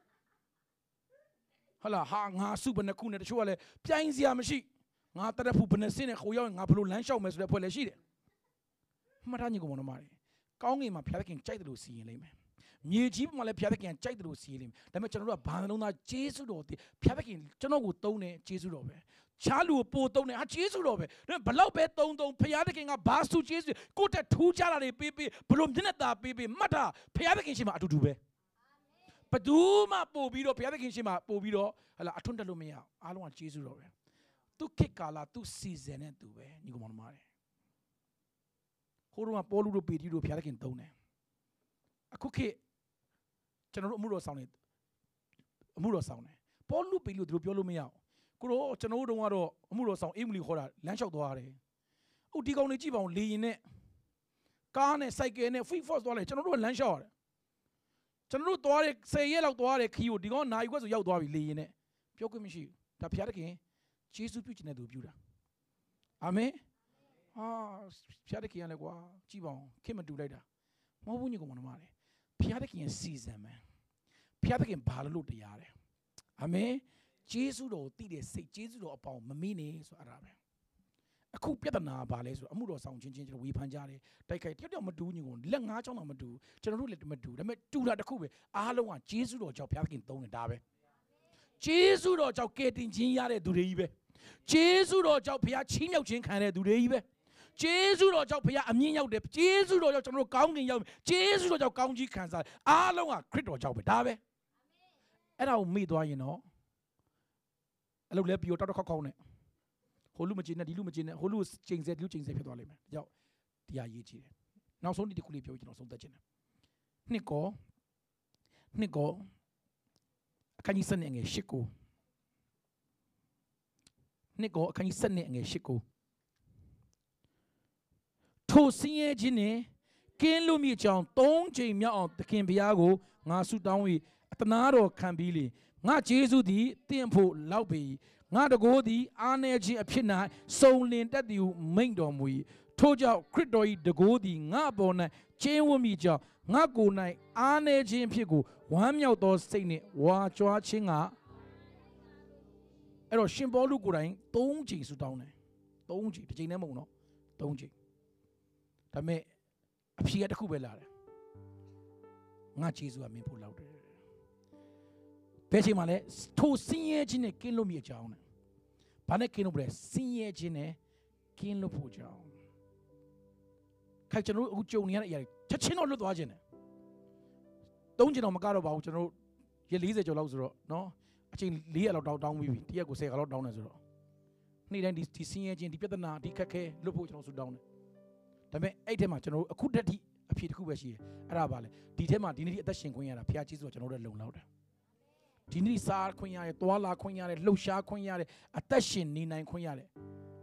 ဟလာဟာငါစုဘယ်နှခုနဲ့တချို့ကလည်းပြိုင်စရာမရှိငါတက်တဲ့ဖူဘယ်နှစင်းနဲ့ခိုးရောက်ငါဘလို့လမ်းလျှောက်မယ်ဆိုတဲ့ဖွဲ့လည်းရှိတယ်မှတ်ထားညီကောင်မတော်မားကောင်းကင်မှာဖျားသခင်ကြိုက်တယ်လို့စီရင်လိမ့်မယ်မြေကြီးပေါ်မှာလည်းဖျားသခင်ကြိုက်တယ်လို့စီရင်လိမ့်မယ်ဒါပေမဲ့ကျွန်တော်တို့ကဘာနှလုံးသားဂျေဇုတော်တည်ဖျားသခင်ကျွန်တော်ကိုတုံးတယ်ဂျေဇုတော်ပဲချားလူကိုပို့တုံးတယ်ဟာဂျေဇုတော်ပဲဒါပေမဲ့ဘလောက်ပဲတုံးတုံးဖျားသခင်ကဘာစုဂျေဇုကိုတက်ထူးကြတာတွေပေးပေးဘလို့မျက်နှာตาပေးပေးမှတ်တာဖျားသခင်ရှိမှအတူတူပဲဘဒူးမှပို့ပြီးတော့ဖျားသခင်ရှိမှပို့ပြီးတော့ဟလာအထွန်းတက်လို့မရအောင်အားလုံးကဂျေဇုတော်ပဲသူခေတ်ကာလသူစီဇန်နဲ့သူပဲညီကောင်မတော်ဟိုတုန်းကပေါလုတို့ပေတရုတို့ဖျားသခင်တုံးတယ်အခုခေတ်ကျွန်တော်တို့အမှုတော်ဆောင်နေအမှုတော်ဆောင်နေပေါလုပေလို့ဒီလိုပြောလို့မရအောင်ကိုတော့ကျွန်တော်တို့ကတော့အမှုတော်ဆောင်အေးမလီခေါ်တာလမ်းလျှောက်သွားတယ်ဥဒီကောင်တွေကြည့်ပါအောင်လေရင်နဲ့ကားနဲ့စိုက်ကယ်နဲ့ free force သွားတယ်ကျွန်တော်တို့ကလမ်းလျှောက်ရတယ်ကျွန်တော်တို့သွားတယ်ဆယ်ရက်လောက်သွားတယ်ခီးကိုဒီကောင်နိုင်ခွက်ဆိုရောက်သွားပြီလေရင်နဲ့ပြောခွင့်မရှိဘူးဒါဖျားသခင်ဂျေဇုပြုခြင်းတဲ့သူပြုတာအာမင်ဟာဖျားသခင်ရတယ်ကွာကြည့်ပါအောင်ခင်မတူလိုက်တာမဟုတ်ဘူးညီကောင်မတော်မားတယ်ဖျားသခင်ရဲ့စီဇံမယ်ဖျားသခင်ဘာလို့တရားတယ်အာမင်ဂျေဇုတော်ကိုတည်တဲ့စိတ်ဂျေဇုတော်အပေါင်းမမေ့နေဆိုအဲ့ဒါပဲအခုပြဿနာဘာလဲဆိုအမှုတော်ဆောင်ချင်းချင်းကျွန်တော်ဝေဖန်ကြတယ်တိုက်ခိုက်တယောက်တယောက်မတူညီကောင်လက်ငါးချောင်းတော့မတူကျွန်တော်တို့လည်းမတူဒါပေမဲ့တူတာတစ်ခုပဲအားလုံးကဂျေဇုတော်ကြောင့်ဖျားသခင်သုံးတယ်ဒါပဲဂျေဇုတော်ကြောင့်ကယ်တင်ခြင်းရတဲ့သူတွေကြီးပဲဂျေဇုတော်ကြောင့်ဖျားချီးမြှောက်ခြင်းခံတဲ့သူတွေကြီးပဲဂျေဇုတော်ကြောင့်ဖခင်အမြင့်ရောက်တယ်ဂျေဇုတော်ကြောင့်ကျွန်တော်တို့ကောင်းကင်ရောက်ဂျေဇုတော်ကြောင့်ကောင်းကြီးခံစားအားလုံးကခရစ်တော်ကြောင့်ပဲဒါပဲအဲ့ဒါကိုမေ့သွားရင်တော့အဲ့လိုလဲပြီးတော့တောက်တောက်ခေါက်ခေါက်နဲ့ဟိုလူမကျင်းနဲ့ဒီလူမကျင်းနဲ့ဟိုလူချိန်ဆဲဒီလူချိန်ဆဲဖြစ်သွားလိမ့်မယ်ဒါကြောင့်တရားရေးကြည့်တယ်နောက်ဆုံးဒီတစ်ခုလေးပြောကျွန်တော်ဆုံးသက်ခြင်းတယ်နှစ်ကောနှစ်ကောအခန်းကြီးစနစ်ငယ်ရှစ်ကိုနှစ်ကောအခန်းကြီးစနစ်ငယ်ရှစ်ကိုထိုဆင်းရဲခြင်းနဲ့ကင်းလွတ်မြေကြောင်သုံးချိန်မြောက်အောင်သခင်ဘုရားကိုငါဆုတောင်း၍အတနာတော်ခံပြီးလေငါဂျေဇုသည်တင့်ဖို့လောက်ပေငါတကိုးသည်အာနေခြင်းအဖြစ်၌စုံလင်တတ်သည်ဟုမိန့်တော်မူ၏ထို့ကြောင့်ခရစ်တော်၏တကိုးသည်ငါအပေါ်၌ကျင်းဝတ်မိကြောင်းငါကိုယ်၌အာနေခြင်းဖြစ်ကိုဝမ်းမြောက်သောစိတ်နှင့်ဝါကြွားခြင်းကအဲ့တော့ရှင်ပေါလုကိုယ်တိုင်သုံးချိန်ဆုတောင်းတယ်သုံးချိန်တစ်ချိန်နဲ့မဟုတ်နော်သုံးချိန်ဒါပေမဲ့အဖြေတစ်ခုပဲလာတယ်ငါဂျေဇုကမင်းဖို့လောက်တယ်ဘယ်ချိန်မှလဲထိုဆင်းရဲခြင်းနဲ့ကင်းလွတ်မိအကြောင်းနဲ့ဘာနဲ့ကင်းလွတ်လဲဆင်းရဲခြင်းနဲ့ကင်းလွတ်ဖို့ကြောင်းခိုင်ကျွန်တော်အခုကြုံနေရတဲ့အရာတွေချက်ချင်းတော့လွတ်သွားခြင်းတယ်သုံးချိန်တော့မကတော့ပါဘူးကျွန်တော်ရက်၄၀ကျော်လောက်ဆိုတော့နော်အချိန်၄ရက်လောက်တောင်းတောင်းပြီးပြီတရက်ကို၁၀ခါလောက်တောင်းတယ်ဆိုတော့နေ့တိုင်းဒီဒီဆင်းရဲခြင်းဒီပြဿနာဒီခက်ခဲလွတ်ဖို့ကျွန်တော်ဆုတောင်းတယ်ဒါပေမဲ့အဲ့ထဲမှာကျွန်တော်အခုတက်ထိအဖြေတစ်ခုပဲရှိတယ်အဲ့ဒါပါလေဒီထဲမှာဒီနေ့အသက်ရှင်ခွင့်ရတာဘုရားကျေးဇူးကကျွန်တော်တို့လုံလောက်တယ်ဒီနေ့စားခွင့်ရတယ်တွာလာခွင့်ရတယ်လှုပ်ရှားခွင့်ရတယ်အသက်ရှင်နေနိုင်ခွင့်ရတယ်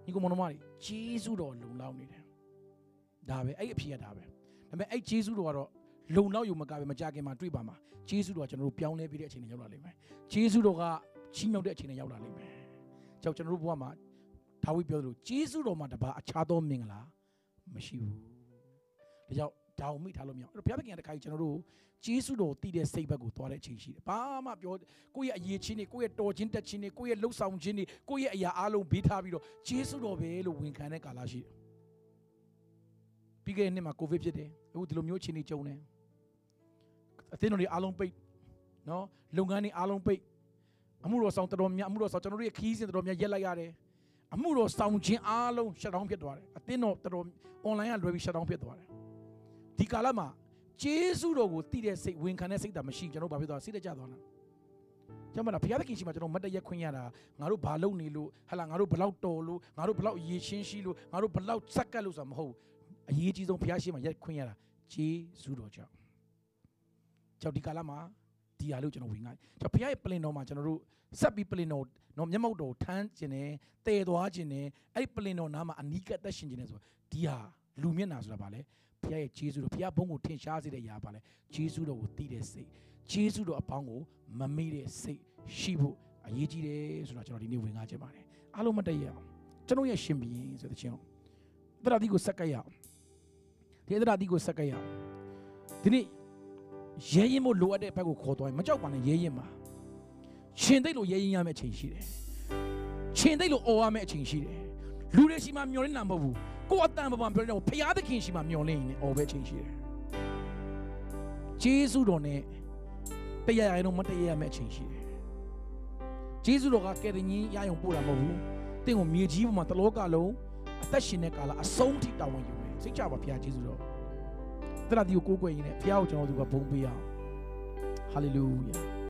你个么弄嘛的，基督徒龙老你的，大呗，哎，皮也大呗，那么哎，基督徒话龙老有么干呗，么加给嘛追吧嘛，基督徒就那标呢比的钱要哪里没，基督徒个奇妙的钱要哪里没，就就那不嘛，他会标的，基督徒嘛的吧，查到明啦，没事，你就。ဒါမှမထားလို့မရဘူး။ဘုရားသခင်ကတခါကြီးကျွန်တော်တို့ဂျေစုတော်တည်တဲ့စိတ်ဘက်ကိုသွားတဲ့အချိန်ရှိတယ်။ဘာမှပြောကိုယ့်ရဲ့အရေးချင်းတွေကိုယ့်ရဲ့တော်ချင်းတက်ချင်းတွေကိုယ့်ရဲ့လှုပ်ဆောင်ခြင်းတွေကိုယ့်ရဲ့အရာအလုံးဘေးထားပြီးတော့ဂျေစုတော်ပဲလို့ဝန်ခံတဲ့ကာလရှိတယ်။ပြီးခဲ့တဲ့နှစ်မှာကိုဗစ်ဖြစ်တယ်။အခုဒီလိုမျိုးချင်းတွေကြုံတယ်။အသင်းတော်တွေအားလုံးပိတ်နော်လုပ်ငန်းတွေအားလုံးပိတ်အမှုတော်ဆောင်တော်များအမှုတော်ဆောင်ကျွန်တော်တို့ရဲ့ခီးစဉ်တော်များရက်လိုက်ရတယ်။အမှုတော်ဆောင်ခြင်းအားလုံး shut down ဖြစ်သွားတယ်။အသင်းတော်တော် online ကလွယ်ပြီး shut down ဖြစ်သွားတယ်။ဒီကာလမှာဂျေစုတော်ကိုတည်တဲ့စိတ်ဝန်ခံတဲ့စိတ်တာမရှိကျွန်တော်ဘာဖြစ်သွားစိတ်တကြသွားလားကျွန်တော်မလားဘုရားသခင်ရှိမှကျွန်တော်မတ်တရက်ခွင့်ရတာငါတို့ဘာလုပ်နေလို့ဟလာငါတို့ဘလောက်တော်လို့ငါတို့ဘလောက်အရေးချင်းရှိလို့ငါတို့ဘလောက်စက်ကပ်လို့ဆိုတာမဟုတ်အရေးကြီးဆုံးဘုရားရှိမှရက်ခွင့်ရတာဂျေစုတော်ကြောင့်ကြောင့်ဒီကာလမှာဒီဟာလို့ကျွန်တော်ဝင်ငါကျွန်တော်ဘုရားရဲ့ပလင်တော်မှာကျွန်တော်တို့ဆက်ပြီးပလင်တော်နော်မျက်မှောက်တော်ထမ်းခြင်းနဲ့တည်သွားခြင်းနဲ့အဲ့ဒီပလင်တော်နားမှာအနီးကပ်သက်ရှင်ခြင်းနဲ့ဆိုဒီဟာလူမျက်နှာဆိုတာဗာလဲဘုရားရဲ့ဂျေစုတော်ဘုရားဘုန်းကိုထင်ရှားစေတဲ့ຢာပါလဲဂျေစုတော်ကိုတည်တဲ့စိတ်ဂျေစုတော်အပေါင်းကိုမမေ့တဲ့စိတ်ရှိဖို့အရေးကြီးတယ်ဆိုတော့ကျွန်တော်ဒီနေ့ဝင်ကားခြင်းပါတယ်အားလုံးမတည့်ရအောင်ကျွန်တော်ရဲ့ရှင်ဘီရင်ဆိုတဲ့ချင်းသဒ္ဒတိကိုစက္ကရအောင်ဒီသဒ္ဒတိကိုစက္ကရအောင်ဒီနေ့ရဲရင်မို့လိုအပ်တဲ့ဘက်ကိုခေါ်သွားရင်မကြောက်ပါနဲ့ရဲရင်မှာရှင်သိလို့ရဲရင်ရမယ့်အချိန်ရှိတယ်ရှင်သိလို့အော်ရမယ့်အချိန်ရှိတယ်လူတွေရှိမှမျောနေတာမဟုတ်ဘူးကိုယ်အတန်ပပံပြောနေတော့ဖရာသခင်ရှိမှမျောလင်းနေအော်ပဲအချိန်ရှိတယ်ဂျေစုတော်နဲ့တရားရရင်တော့မတရားရမယ့်အချိန်ရှိတယ်ဂျေစုတော်ကကယ်တင်ကြီးရယုံပို့တာမဟုတ်ဘူးတင့်ကိုမြေကြီးပေါ်မှာတလောကလုံးအသက်ရှင်တဲ့ကာလအဆုံးထိတောင်းဝင်ယူမယ်စိတ်ချပါဖရာဂျေစုတော်တရတီကိုကိုးကွယ်ရင်းနဲ့ဖရာကိုကျွန်တော်တို့ကဘုန်းပေးအောင်ဟာလေလုယာ